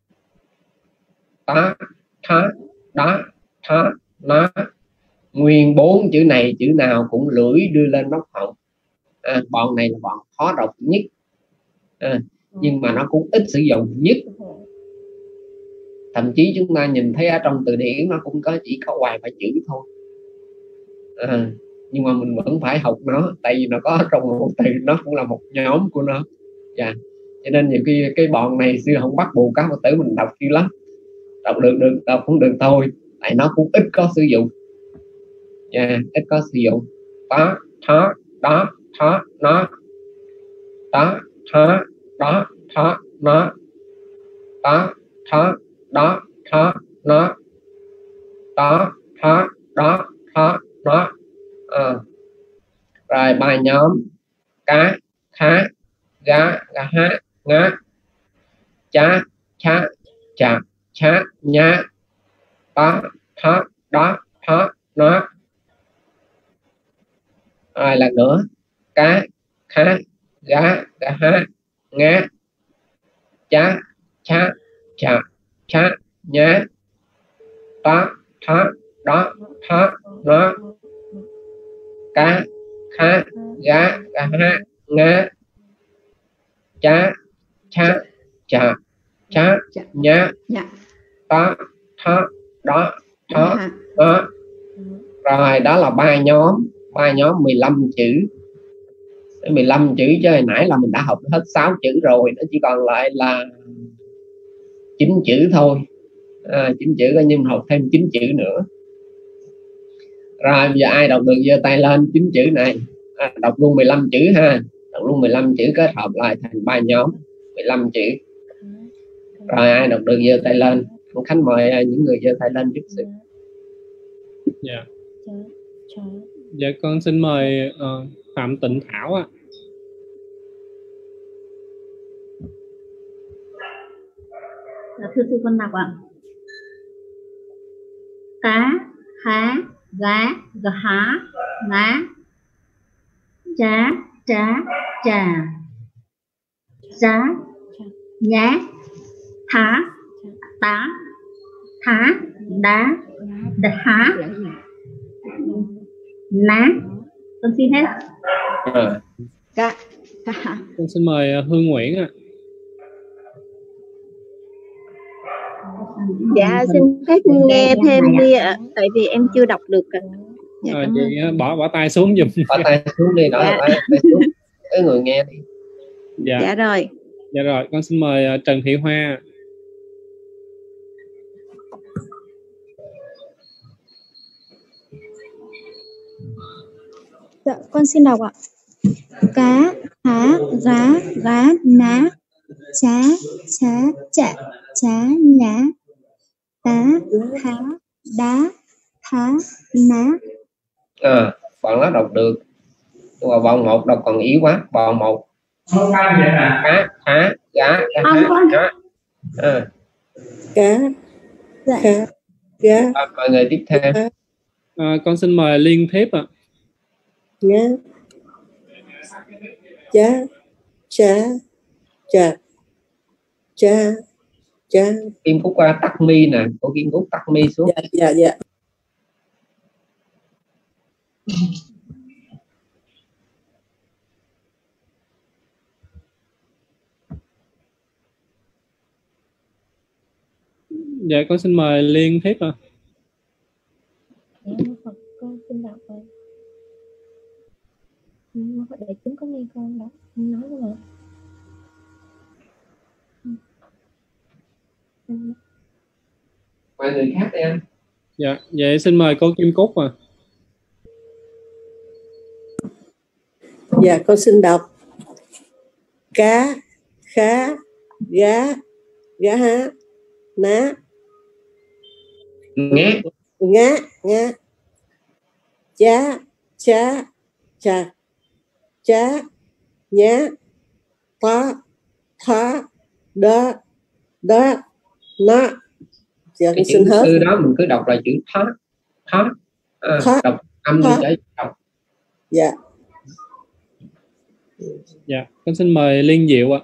Tá, thá, đá, thá, ná. Nguyên 4 chữ này chữ nào cũng lưỡi đưa lên nóc họng. Bọn này là bọn khó đọc nhất, nhưng mà nó cũng ít sử dụng nhất. Thậm chí chúng ta nhìn thấy ở trong từ điển nó cũng chỉ có vài ba chữ thôi, nhưng mà mình vẫn phải học nó, tại vì nó có trong một từ, nó cũng là một nhóm của nó. Cho nên nhiều khi cái bọn này xưa không bắt buộc các Phật tử mình đọc kêu lắm, đọc được đọc cũng được thôi, tại nó cũng ít có sử dụng, ít có sử dụng. Đó, thó, đó, thó, nó, đó, thó, đó, thó, nó, đó, thó, đó, thó, nó, đó, thó, đó, thó, nó. Rồi ba nhóm: cá, khá, gá, gá há, ngá, chá, chá, chà, chá, nhá, đó, thó, đó, thó, nó. Rồi lần nữa: cá, khá, gá, gá há, ngá, chá, chá, chà, chá, nhá, đó, thó, đó, thó, nó. Cá, khá, gá, gá há, ngá, chá, chá, chà, chá, nhá, đó, thó, đó, thó, nó. Rồi đó là ba nhóm 15 chữ. 15 chữ chứ hồi nãy là mình đã học hết 6 chữ rồi, nó chỉ còn lại là 9 chữ thôi. 9 chữ coi như mình học thêm 9 chữ nữa. Rồi giờ ai đọc được giơ tay lên 9 chữ này. Đọc luôn 15 chữ ha. Đọc luôn 15 chữ kết hợp lại thành 3 nhóm 15 chữ. Rồi ai đọc được giơ tay lên. Ông Khánh mời những người giơ tay lên giúp sự. Dạ. Dạ con xin mời Phạm Tịnh Thảo ạ. Thưa sư con đọc ạ. Cá, khá, gá, gá há, ngá, chá, chá, chà, chá, nhá, thá, tá, thá, đá, đá há, ná. Con xin hết. Con xin mời Hương Nguyễn ạ. Dạ xin phép nghe thêm đi ạ, tại vì em chưa đọc được ạ. Dạ, chị bỏ tay xuống giùm. Bỏ tay xuống đi, đó tay xuống. Cái người nghe đi. Dạ rồi. Dạ rồi, con xin mời Trần Thị Hoa. Dạ, con xin đọc ạ. Cá, há, gá, gá, ná, chá, chá, chạ, chá, nhá, tá, há, đá, thá, ná. Bọn nó đọc được. Nhưng mà bọn 1 đọc còn yếu quá. Bọn 1: cá, há, gá, há. Cá, khá, gá. Mọi người tiếp theo. Con xin mời Liên Thiếp ạ. Ngá, chá, chá, chà, chá, chá. Kim Phúc qua tắt mi nè, cô Kim Phúc tắt mi xuống. Dạ. Dạ con xin mời Liên Thiếp ạ. Con xin đọc rồi. Để chúng có nghe con đọc nói luôn ạ. Mọi người khác đi anh. Dạ, vậy xin mời cô Kim Cúc ạ. Dạ con xin đọc. Cá, khá, gá, gá há, ná, ngá, chá, chá, chà, chá, nhá, tá, thá, đá, đá, ná. Dạ con xin hết. Từ đó mình cứ đọc là chữ thá. Đọc âm như vậy đọc. Dạ. Dạ, con xin mời Liên Diệu ạ.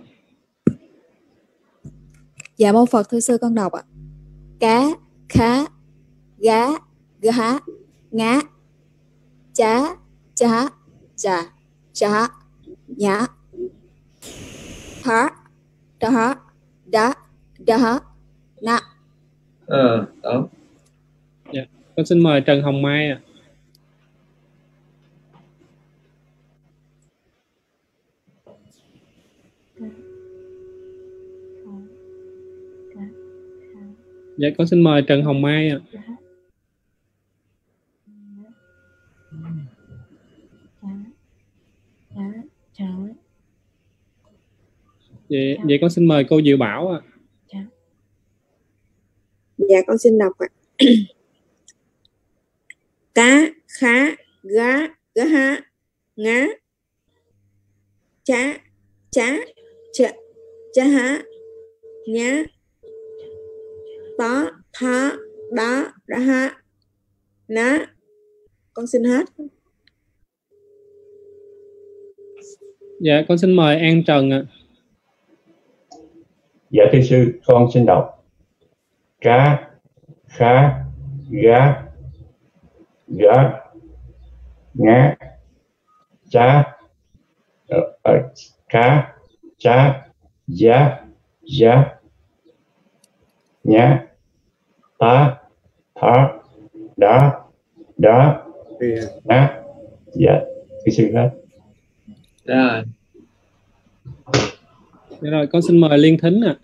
Dạ mô Phật, thưa sư con đọc ạ. Cá, khá, gá, gá, ngá, chá, chá, chà, chá, Dạ. Hả. Đá. Đá. Đá. Nạ. Tốt. Dạ. Con xin mời Trần Hồng Mai ạ. Dạ, con xin mời Trần Hồng Mai ạ. Vậy con xin mời cô Diệu Bảo ạ. Dạ con xin đọc ạ. Cá, khá, gá, gá há, ngá, chá, chá, chá, chá há, nhá, tó, thá, đá, đá há, ná. Con xin hết. Dạ, con xin mời An Trần ạ. Dạ thưa sư, con xin đọc cá, khá, gá, gá, ngá, chá, cá, chá, giá, giá, nhá, tá, thá, đá, đá, ná. Dạ thưa sư hết. Rồi. Dạ rồi, con xin mời Liên Thính ạ.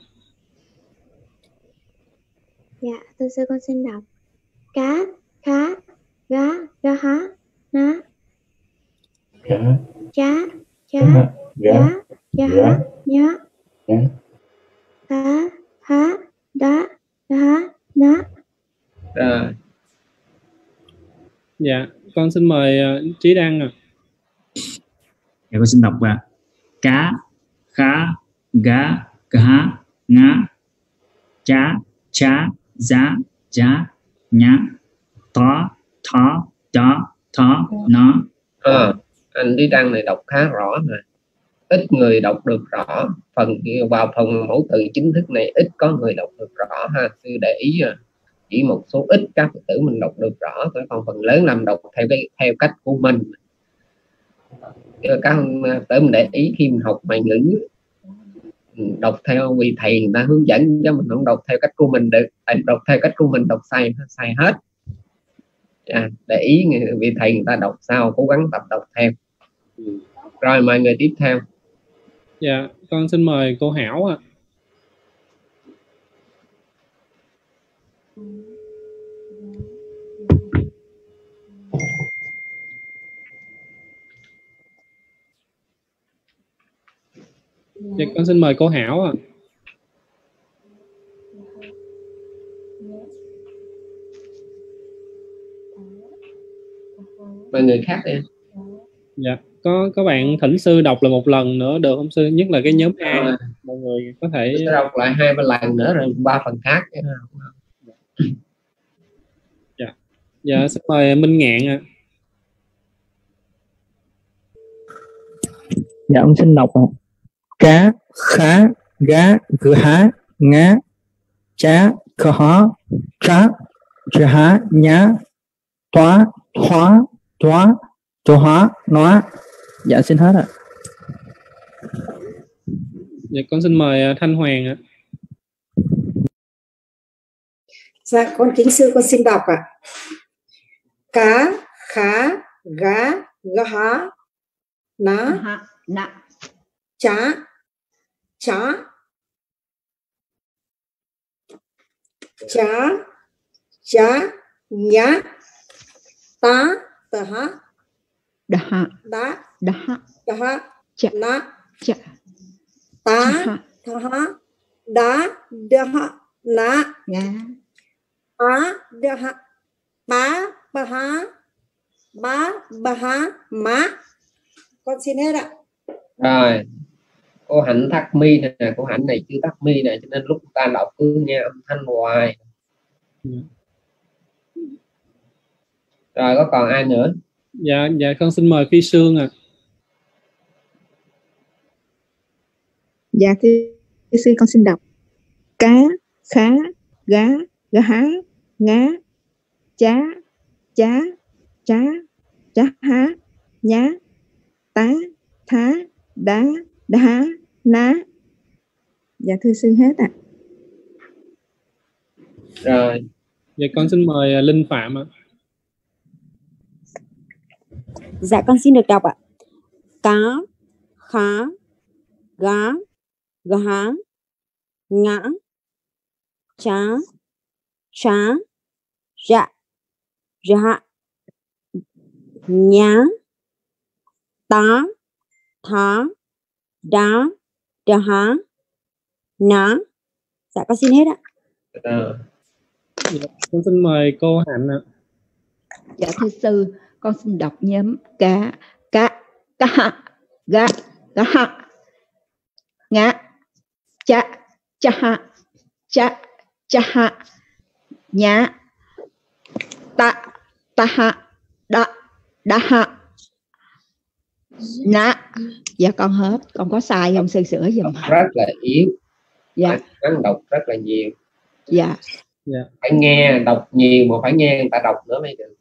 Dạ, thưa sư con xin đọc cá, khá, gá, gá há, ná, Cá, chá, chá, gá, gá há, nhá, nhá, tá, há, đá, đá há, ná. Rồi. Dạ, con xin mời Trí Đăng ạ. Dạ con xin đọc cá, khá, gá, gá, ngá, chá, chá, giá, giá, nhá, tó, thó, đó, thó, nó. Anh Trí Đăng này đọc khá rõ mà ít người đọc được rõ. Vào phần mẫu từ chính thức này ít có người đọc được rõ ha. Sư để ý chỉ một số ít các Phật tử mình đọc được rõ, còn phần lớn làm đọc theo cách của mình. Các Phật tử mình để ý khi mình học ngoại ngữ đọc theo vì thầy người ta hướng dẫn, cho mình không đọc theo cách của mình được. Đọc theo cách của mình đọc sai hết. Để ý vì thầy người ta đọc sao cố gắng tập đọc theo. Rồi mời người tiếp theo. Dạ, con xin mời cô Hảo ạ. Dạ, con xin mời cô Hảo ạ. Mời người khác đi. Dạ, có bạn thỉnh sư đọc lại một lần nữa được không sư? Nhất là cái nhóm A, mọi người có thể đọc lại 2-3 lần nữa rồi 3 phần khác. Dạ, xin mời Minh Ngạn ạ. Dạ ông xin đọc cá, khá, gá, gá, ngá, chá, khá, trá, chá, nhá, toá, thoá, toá, hóa, nóa. Dạ xin hết ạ. Dạ con xin mời Thanh Hoàng ạ. Dạ con kính sư con xin đọc ạ. Cá, khá, gá, gá, ná, chá, chá, chá, chá, nhá, tá, tá, đá, đá, đá, đá, chá, ná, chá, tá, tá, đá, đá, ná, á, đá, bá, bá, bá, bá, má. Con xin hết ạ. Rồi, cô Hạnh thắt mi nè, cô Hạnh này chưa thắt mi nè, cho nên lúc ta đọc cứ nghe âm thanh hoài. Rồi có còn ai nữa? Dạ con xin mời Phi Sương ạ. Dạ thưa sư con xin đọc cá, khá, gá, gá há, ngá, chá, chá, chá, chá há, nhá, tá, thá, đá, đá, ná. Dạ thưa sư hết ạ. Rồi. Dạ con xin mời Linh Phạm ạ. Dạ con xin được đọc ạ. Cá, khá, gá, gá, ngã, chá, chá, dạ, dạ, nhá, tá, thá, đá, đá, ná. Dạ con xin hết ạ. Dạ, con xin mời cô Hạnh ạ. Dạ thưa sư, con xin đọc nhóm cá, gá, gá, ngã, chá, chá, nhá, ta, đá, ná. Dạ con hết, con có sai không sư, sửa giùm. Rất là yếu. Dạ. Hắn đọc rất là nhiều. Dạ. Phải nghe đọc nhiều mà phải nghe người ta đọc nữa mới được.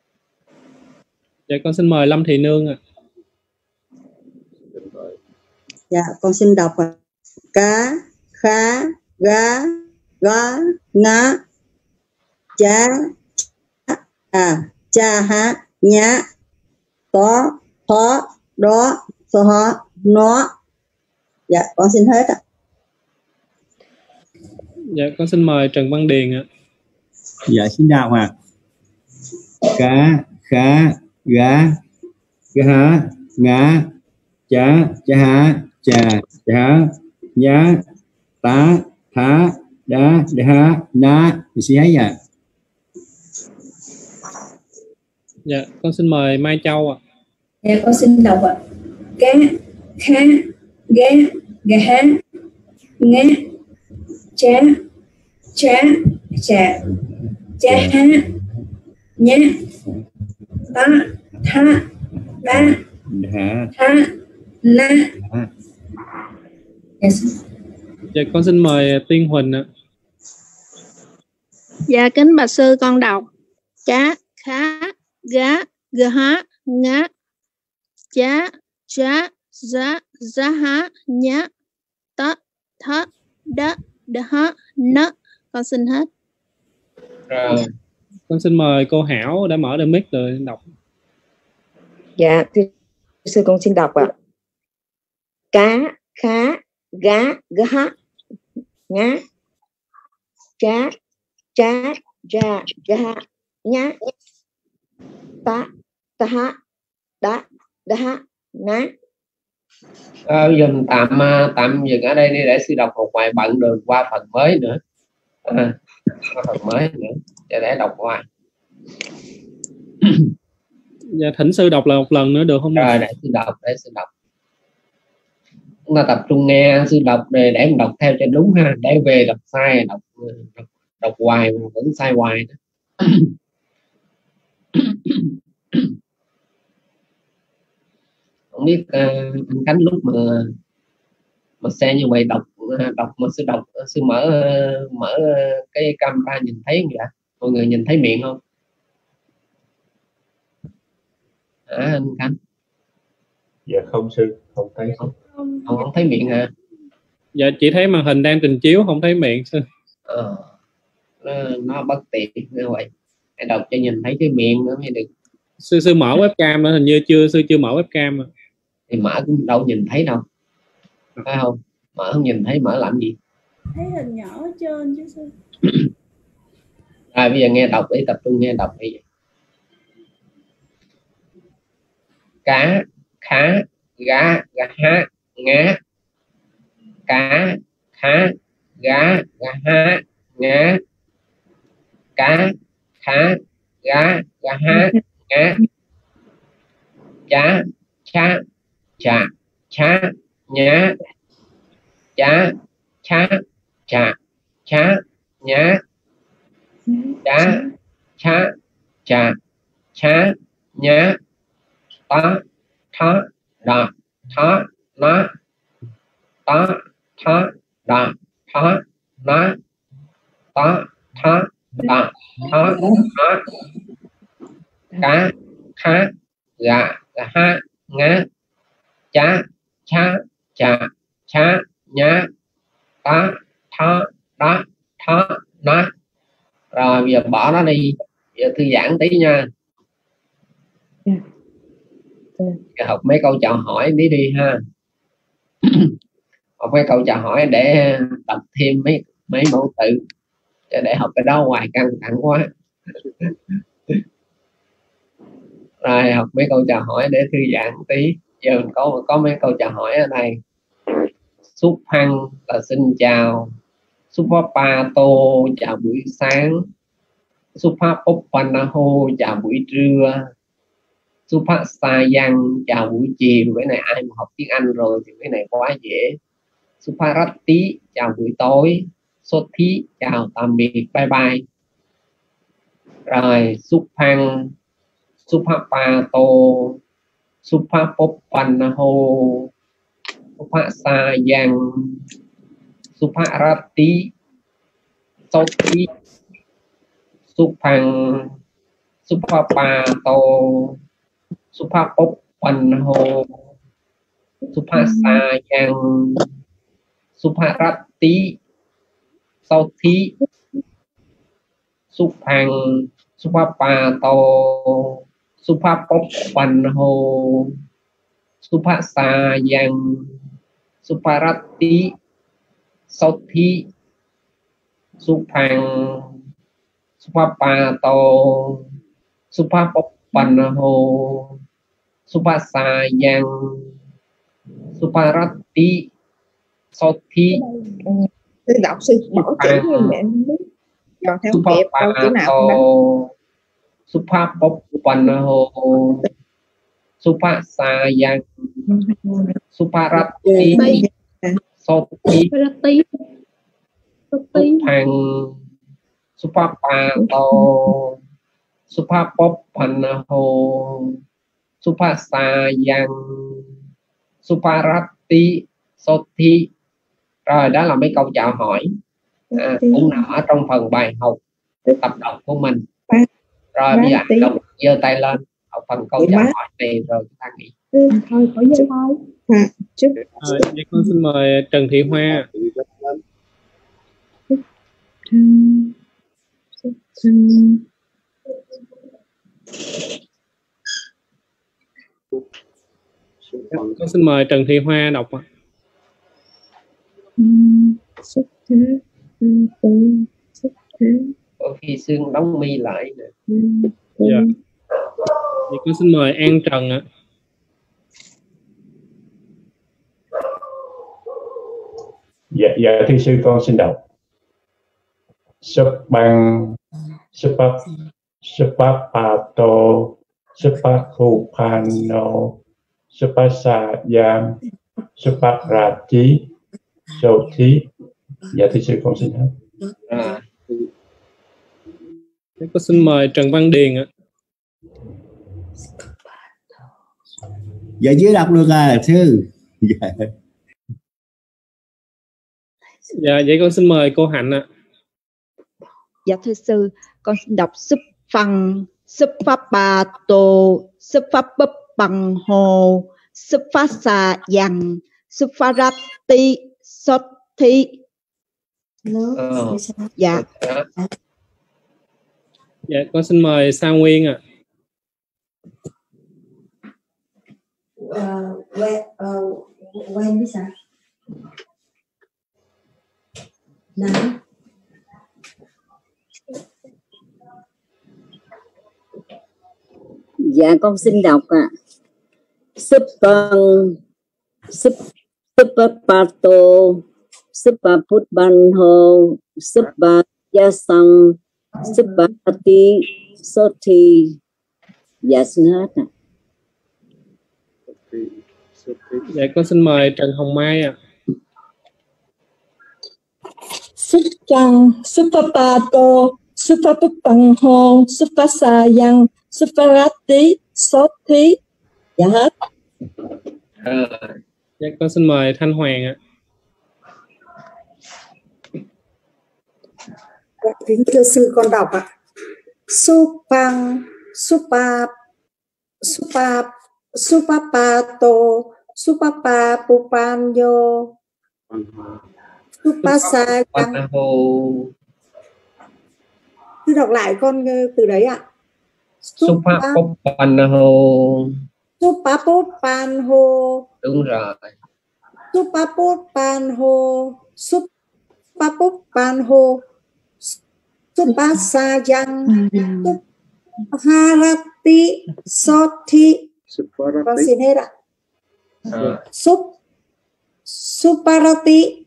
Dạ con xin mời Lâm Thị Nương ạ. Dạ con xin đọc ạ. Cá, khá, gá, gá, ngá, chá, cha, há, nhá, tó, thó, đó, so, hó, nó. Dạ con xin hết ạ. Dạ con xin mời Trần Văn Điền ạ. Dạ xin đọc ạ. Cá, khá, gá, gá, ngá, chá, chá, chà, chá, nhá, tá, thá, đá, đá, ná. Thì xin thấy ạ. Dạ con xin mời Mai Châu ạ. Dạ con xin đọc ạ. Cá, khá, gá, gá, ngá, chá, chá, chà, chá, há, nhá, tá, thá, đá, thá, ná. Yes. Dạ con xin mời Tiên Huỳnh ạ. Dạ kính bạch sư, con đọc cá, khá, gá, gá, ngá, chá, chá, giá, giá, há, nhá, tá, thá, đá, đá, ná. Con xin hết. Rồi. Con xin mời cô Hảo đã mở được mic rồi đọc. Dạ thưa sư con xin đọc ạ. Cá, khá, gá, gá, ngá, chá, chá, chà, chá, nhá, tá, tá, đá, đá, ná. Bây giờ mình tạm dừng ở đây đi để sư đọc một vài bận đường qua phần mới nữa. Qua phần mới nữa để đọc qua. Dạ thỉnh sư đọc lại một lần nữa được không? Rồi để sư đọc. Chúng ta tập trung nghe sư đọc để mình đọc theo cho đúng ha, để về đọc sai đọc hoài mà vẫn sai hoài đó. Không biết anh Khánh lúc mà xe như vậy đọc mà sư mở cái camera nhìn thấy không vậy? Mọi người nhìn thấy miệng không? Anh Khánh? Dạ không sư, không thấy. Không thấy miệng hả? Dạ chỉ thấy màn hình đang trình chiếu, không thấy miệng sư. Nó bất tiện như vậy. Hãy đọc cho nhìn thấy cái miệng nữa mới được. Sư mở webcam nữa, hình như sư chưa mở webcam. Thì mở cũng đâu nhìn thấy đâu, phải không? Mở không nhìn thấy, mở làm gì? Thấy hình nhỏ ở trên chứ sư. Rồi bây giờ nghe đọc đi, tập trung nghe đọc đi. Cá, khá, gá, gá, ngá, cá, khá, gá, gá, ngá, cá, khá, gá, gá, ngá, chá, chá, chà, chá, nhá, chá, chá, chà, chá, nhá, chá, chá, chà, chá, nhá, tá, thá, đá, thá, ná, tá, thá, đá, thá, ná, tá, thá, đá, thá, ná, cá, khá, gá, gá, ngá, chá, cha, cha, cha, nhá, ta, tha, đá, tha, ná. Rồi bây giờ bỏ nó đi, giờ thư giãn tí nha. Giờ học mấy câu chào hỏi tí đi ha. Học mấy câu chào hỏi để tập thêm mấy mẫu tự, để học cái đó hoài căng thẳng quá. Rồi học mấy câu chào hỏi để thư giãn tí. Giờ mình có mấy câu chào hỏi ở đây. Súp hăng là xin chào. Supapato chào buổi sáng. Supapopanaho chào buổi trưa. Supasayang chào buổi chiều. Cái này ai mà học tiếng Anh rồi thì cái này quá dễ. Suparati chào buổi tối. Sothi chào tạm biệt, bye bye. Rồi Supang, Supapato, Supapopanaho, Supasayang, Suparati, Sothi, Supang, Supapato, Supapopanaho, Supasayang, Suparati, Sothi, Supang, Supapato, Supapopanaho, Supasayang, Suparati, Sothi, Supang, Supapato, Supapopanaho, Supasayang, Suparati, Sothi. Sư đọc sư bỏ chữ như vậy không biết. Rồi theo kịp câu chữ nào không đó. Supapopanaho, Supasayang, Suparati, Sothi, Supang, Supapato, Supapopanaho, Supasayang, Suparati, Sothi. Rồi đó là mấy câu chào hỏi cũng nằm ở trong phần bài học tập đọc của mình. Rồi bây giờ đọc giơ tay lên học phần câu chào hỏi này rồi chúng ta nghỉ. Thôi khỏi giơ thôi. Vậy con xin mời Trần Thị Hoa. Con xin mời Trần Thị Hoa đọc ạ. Có khi xương đóng mi lại nè. Dạ. Vậy con xin mời An Trần ạ. Dạ thưa sư con xin đọc. Supang, Supapato, Supakupano, Supasayang, Suparati, Sothi. Dạ thưa sư con xin hết. Con xin mời Trần Văn Điền ạ. Dạ dưới đọc được à sư. Dạ vậy con xin mời cô Hạnh ạ. Dạ thưa sư, con xin đọc Supang, Supapato, Supapopanaho, Supasayang, Suparati, Sothi. Dạ. Dạ con xin mời Sa Nguyên ạ. Quen biết sao? Nào. Dạ con xin đọc ạ. Supapato, Supapopanaho, Supasayang, Suparati, Sothi. Dạ xin hết ạ. Dạ con xin mời Trần Hồng Mai ạ. Supang, Supapato, Supapopanaho, Supasayang, Suparati, Sothi. Dạ hết. Dạ con xin mời Thanh Hoàng ạ. Kính thưa sư con đọc ạ. Supang, Supapato, Supapa Pupanyo Supasa Yang. Cứ đọc lại con từ đấy ạ. Supapupanho. Supapupanho. Đúng rồi. Supapupanho. Supapupanho. Supasa Yang. Harati Soti. Con xin hết ạ. Suparati.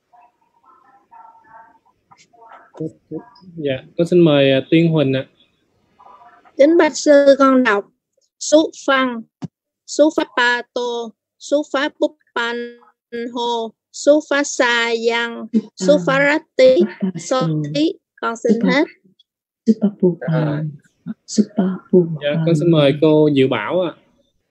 Dạ, con xin mời Tiên Huỳnh ạ. Kính bạch sư, con đọc Su Phăng, Su Pháp Ba Tô, Su Pháp Búp Pan Hồ, Su Pháp Sa Yang, Su Pháp Rát Tí, So Tí. Con xin hết. Dạ, con xin mời cô Diệu Bảo ạ.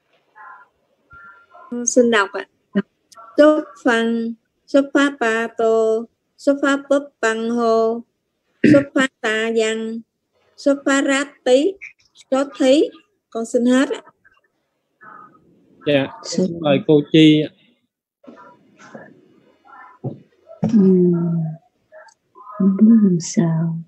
Xin đọc ạ. Su Phăng, Su Pháp Ba Tô, Su Pháp Búp Pan Hồ, Su Pháp Sa Yang, Su Pháp Rát Tí, So Thí. Con xin hết ạ. Dạ, xin mời cô Chi ạ. Không biết làm sao.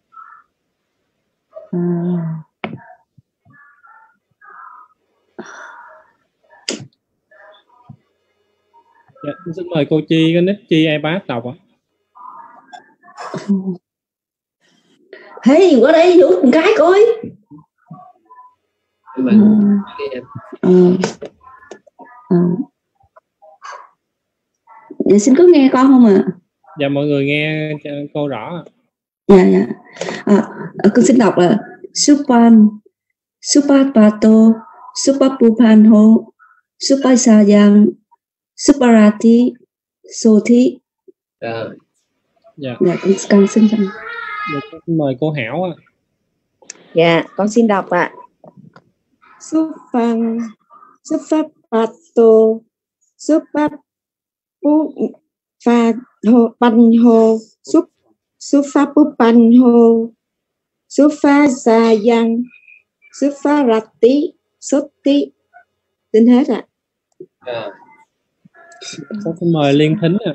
Dạ, xin mời cô Chi, cái nick Chi iPad đọc ạ. Hey, qua đây Vũ một cái coi. Dạ xin có nghe con không ạ? Dạ mọi người nghe cô rõ. Dạ. Con xin đọc là Supapato, Supapupanho, Supasayang, Suparati, Sothi. Dạ. Con xin chào. Dạ, con mời cô Hảo ạ. Dạ, con xin đọc ạ. Supang, Supapato, Supapupanho, Supapupanho, Supasayang, Suparati, Sothi. Xin hết ạ. Con xin mời Liên Thính ạ.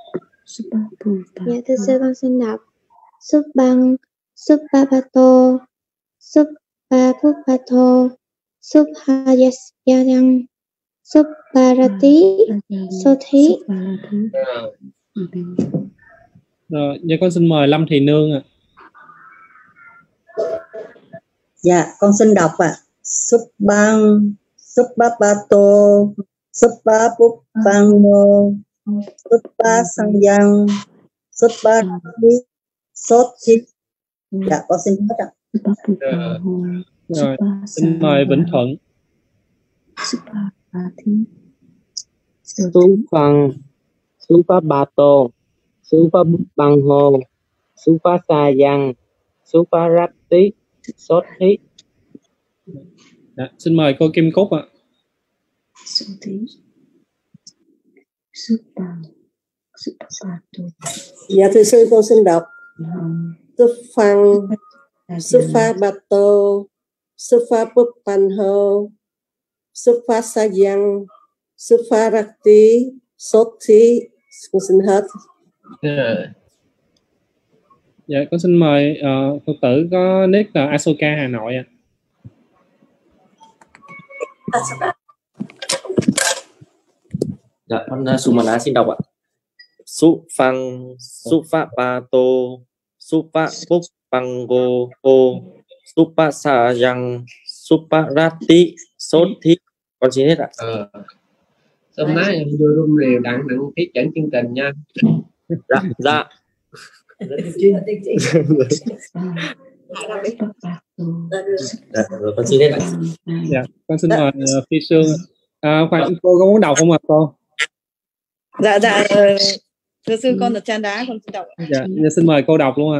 Dạ thưa sư, con xin đọc Supang, Supapato, Supapupato, Supayasayang, Suparati, Sothi. Rồi, dạ con xin mời Lâm Thị Nương ạ. Dạ, con xin đọc ạ. Supang, Supapato, Supapupanho, Supasayang, Suparati, Sothi. Dạ, con xin hết ạ. Rồi, xin mời Vĩnh Thuận. Supang, Supapato, Supapupanho, Supasayang, Suparati, Sothi. Dạ, xin mời cô Kim Cúc ạ. Dạ thưa sư, con xin đọc Supang, Supapato, Supapupanho, Supasayang, Suparati, Sothi. Con xin hết. Dạ, con xin mời Phật tử có nick là Asoka Hà Nội ạ. Dạ, con Sumana xin đọc ạ. Supang, Supapato, Supapupanho, Supasayang, Suparati, Sothi. Con xin hết ạ. Hôm nay em vô rung rìu đặng thiết dẫn chương trình nha. Dạ. Rồi con xin hết ạ. Dạ, con xin mời Phi Sương. Khoan, cô có muốn đọc không ạ cô? Dạ, thưa sư, con được Chan Đá, con xin đọc. Dạ, xin mời cô đọc luôn ạ.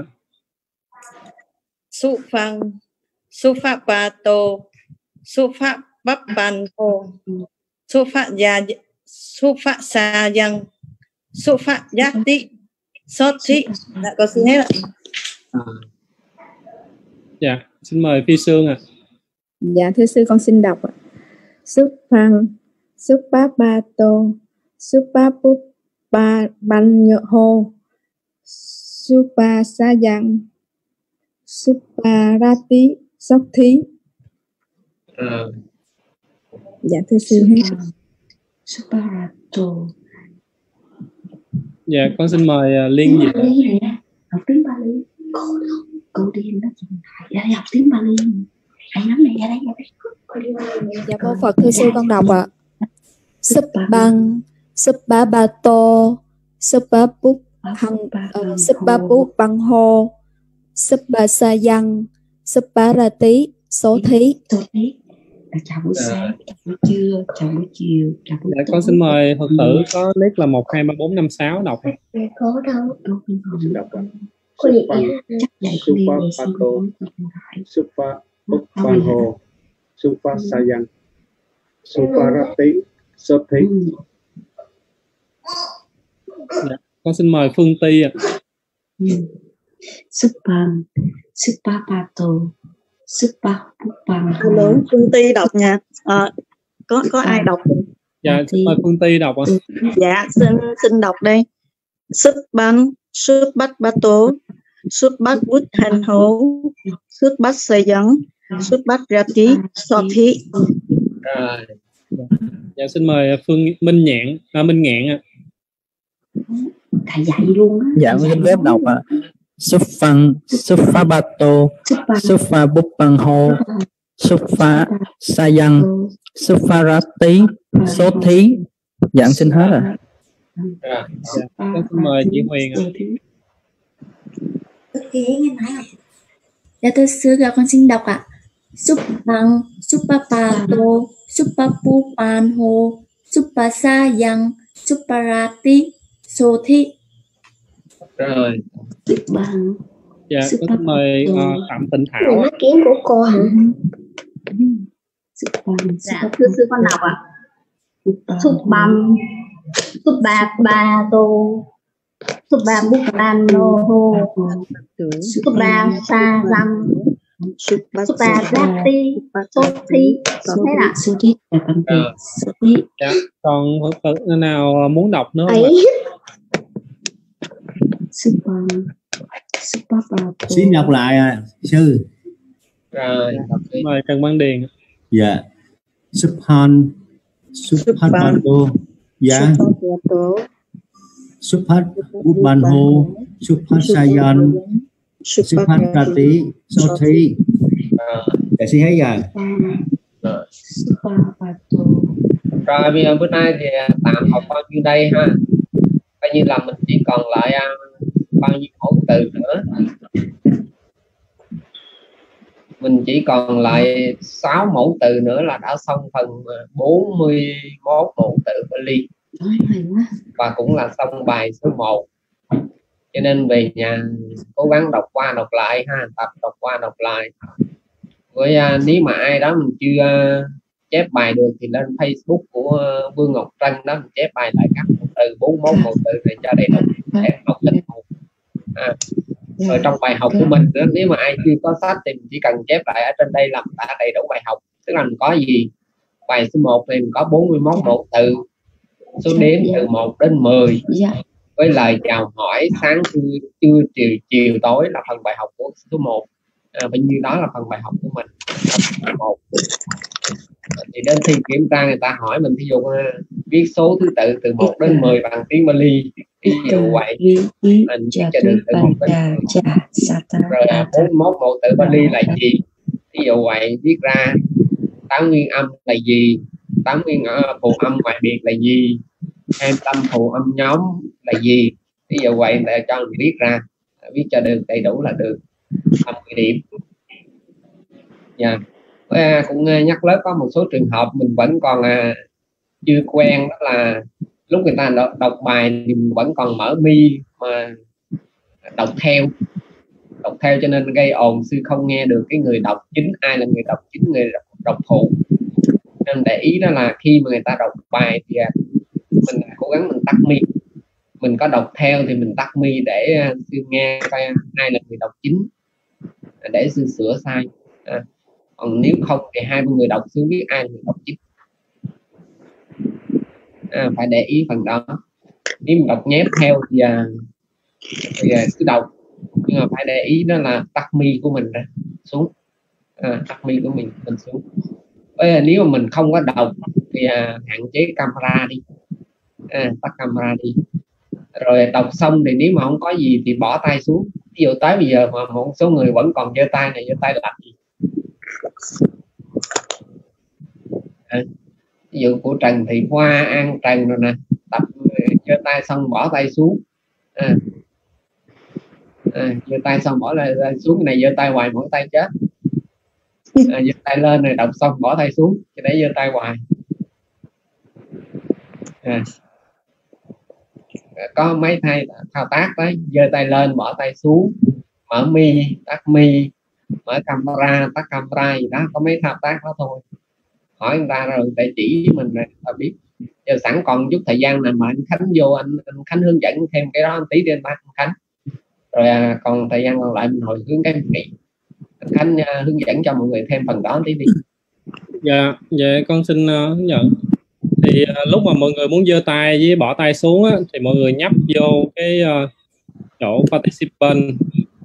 Supang, Supapato, Supapupanho, Supasayang, Supayati, Sothi. Dạ, con xin hết ạ. Dạ, xin mời Phi Sương ạ. Dạ thưa sư, con xin đọc ạ. Supang, Supapato, Supapupanho, Supasayang, Suparati, Sothi. Dạ thưa sư. Suparato. Dạ con xin mời Liên Diệu. Học tiếng Bali. Cô đi nó học tiếng Bali. Anh nắm này ra đây. Dạ mô Phật thưa sư con đọc ạ. Subang, Supabato, Supapupangho, Supasayang, Suparati, Sothi. Chào buổi sáng, chào buổi trưa, chào buổi chiều, chào buổi tối. Con xin mời Phật tử có nick là 123456 đọc. Có đâu. Supapangho, Supasayang, Suparati, Sothi. Con xin mời Phương Ti ạ. Supapato, Supapupangho. Phương Ti đọc nha. Có ai đọc không? Dạ xin mời Phương Ti đọc ạ. Dạ xin đọc đây. Supapato, Supapangho, Supasayang, Suparati, Sothi. Dạ xin mời Phương Minh Ngạn ạ. Thầy dạy luôn á. Dạ con xin phép đọc ạ. Supabato, Supapangho, Supasayang, Suparati, Sothi. Dạ xin hết rồi. Con xin mời chị Huyền ạ. Dạ thưa sư, con xin đọc ạ. Supang, Supapato, Supapupanho, Supasayang, Suparati, Sothi. Rồi. Dạ con xin mời Phạm Tịnh Thảo. Ý kiến của cô hả? Dạ thưa sư con đọc ạ. Supam, Supapato, Supapupangho, Supasayang, Suparati, Sothi. Thế ạ. Dạ, còn Phật tử nào muốn đọc nữa không ạ? Xin đọc lại sư. Rồi, mời Trần Văn Điền. Dạ. Supapato. Dạ. Supapangho, Supasayang, Suparati, Sothi. Dạ xin hết rồi. Rồi bây giờ bữa nay thì tạm học bao nhiêu đây ha. Coi như là mình chỉ còn lại bao nhiêu mẫu từ nữa. Mình chỉ còn lại 6 mẫu từ nữa là đã xong phần 41 mẫu từ Bali. Và cũng là xong bài số 1. Cho nên về nhà cố gắng đọc qua đọc lại ha, tập đọc qua đọc lại. Với nếu mà ai đó mình chưa chép bài được thì lên Facebook của Vương Ngọc Trân đó, mình chép bài lại các mẫu từ 41 mẫu từ để cho đầy đủ để học linh hoạt. Rồi trong bài học của mình nữa, nếu mà ai chưa có sách thì mình chỉ cần chép lại ở trên đây làm đã đầy đủ bài học. Tức là mình có gì bài số 1 thì mình có 41 mẫu từ, số đếm từ 1 đến 10 với lời chào hỏi sáng trưa chiều tối là phần bài học của số 1. Bao nhiêu đó là phần bài học của mình. Thì đến thi kiểm tra người ta hỏi mình thí dụ viết số thứ tự từ 1 đến 10 bằng tiếng Bali, ví dụ vậy mình viết cho được từ 1 đến 10. Rồi 41 mẫu từ Bali là gì, ví dụ vậy viết ra 8 nguyên âm là gì, 8 nguyên phụ âm ngoại biệt là gì, 25 phụ âm nhóm là gì, ví dụ vậy để cho mình viết ra, viết cho được đầy đủ là được 50 điểm. Dạ. Cũng nhắc lớp có một số trường hợp mình vẫn còn chưa quen, đó là lúc người ta đọc bài thì mình vẫn còn mở mi mà đọc theo cho nên gây ồn, sư không nghe được cái người đọc chính, ai là người đọc chính, người đọc phụ. Nên để ý đó là khi mà người ta đọc bài thì mình cố gắng mình tắt mi, mình có đọc theo thì mình tắt mi để sư nghe coi ai là người đọc chính để sư sửa sai. Còn nếu không thì hai người đọc sư biết ai là người đọc chính. phải để ý phần đó. Nếu mình đọc nhép theo thì cứ đọc, nhưng mà phải để ý đó là tắt mi của mình ra xuống, tắt mi của mình xuống. Nếu mà mình không có đọc thì hạn chế camera đi, tắt camera đi. Rồi đọc xong thì nếu mà không có gì thì bỏ tay xuống. Ví dụ tới bây giờ mà một số người vẫn còn giơ tay này, giơ tay làm gì? Ví dụ của Trần Thị Hoa, An Trần rồi nè, tập giơ tay xong bỏ tay xuống, giơ tay xong bỏ tay xuống. Cái này giơ tay hoài mỗi tay chết. Giơ tay lên rồi đọc xong bỏ tay xuống, cái đấy giơ tay hoài. Có mấy thao tác đấy, giơ tay lên bỏ tay xuống, mở mi tắt mi, mở camera tắt camera gì đó, có mấy thao tác đó thôi. Hỏi người ta rồi để chỉ với mình rồi ta biết. Giờ sẵn còn chút thời gian nào mà anh Khánh vô, anh Khánh hướng dẫn thêm cái đó anh tí đi anh Khánh. Rồi còn thời gian còn lại mình hồi hướng cái kỹ. Anh Khánh hướng dẫn cho mọi người thêm phần đó tí đi. Dạ con xin hướng dẫn. Thì lúc mà mọi người muốn giơ tay với bỏ tay xuống á, thì mọi người nhấp vô cái chỗ participant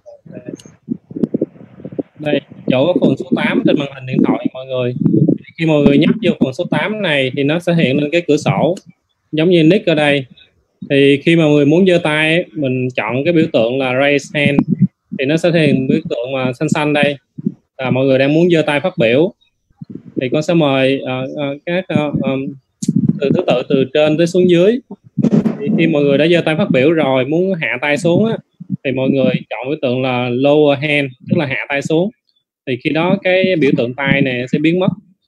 đây, chỗ có phần số 8 trên màn hình điện thoại mọi người. Khi mọi người nhấp vô phần số 8 này thì nó sẽ hiện lên cái cửa sổ giống như nick ở đây. Thì khi mà mọi người muốn giơ tay, mình chọn cái biểu tượng là raise hand thì nó sẽ hiện biểu tượng mà xanh xanh đây là mọi người đang muốn giơ tay phát biểu. Thì con sẽ mời các từ thứ tự từ trên tới xuống dưới. Thì khi mọi người đã giơ tay phát biểu rồi, muốn hạ tay xuống á, thì mọi người chọn biểu tượng là lower hand, tức là hạ tay xuống. Thì khi đó cái biểu tượng tay này sẽ biến mất.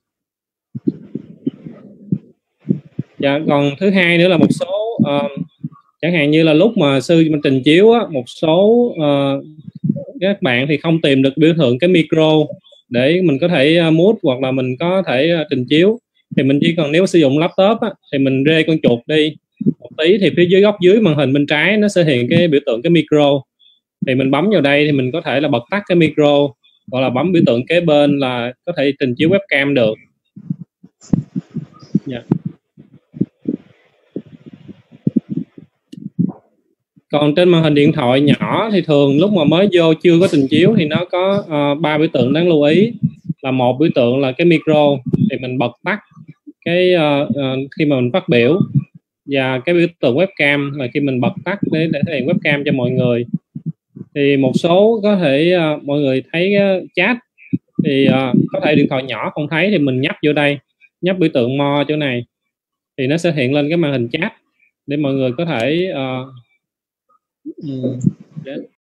Dạ, còn thứ hai nữa là một số chẳng hạn như là lúc mà sư mình trình chiếu á, một số các bạn thì không tìm được biểu tượng cái micro để mình có thể mute hoặc là mình có thể trình chiếu. Thì mình chỉ cần nếu sử dụng laptop á, thì mình rê con chuột đi một tí thì phía dưới góc dưới màn hình bên trái nó sẽ hiện cái biểu tượng cái micro. Thì mình bấm vào đây thì mình có thể là bật tắt cái micro, hoặc là bấm biểu tượng kế bên là có thể trình chiếu webcam được. Yeah. Còn trên màn hình điện thoại nhỏ thì thường lúc mà mới vô chưa có trình chiếu thì nó có 3 biểu tượng đáng lưu ý. Là một biểu tượng là cái micro thì mình bật tắt cái khi mà mình phát biểu, và cái biểu tượng webcam là khi mình bật tắt để thể hiện webcam cho mọi người. Thì một số có thể mọi người thấy chat thì có thể điện thoại nhỏ không thấy thì mình nhấp vô đây, nhấp biểu tượng more chỗ này thì nó sẽ hiện lên cái màn hình chat để mọi người có thể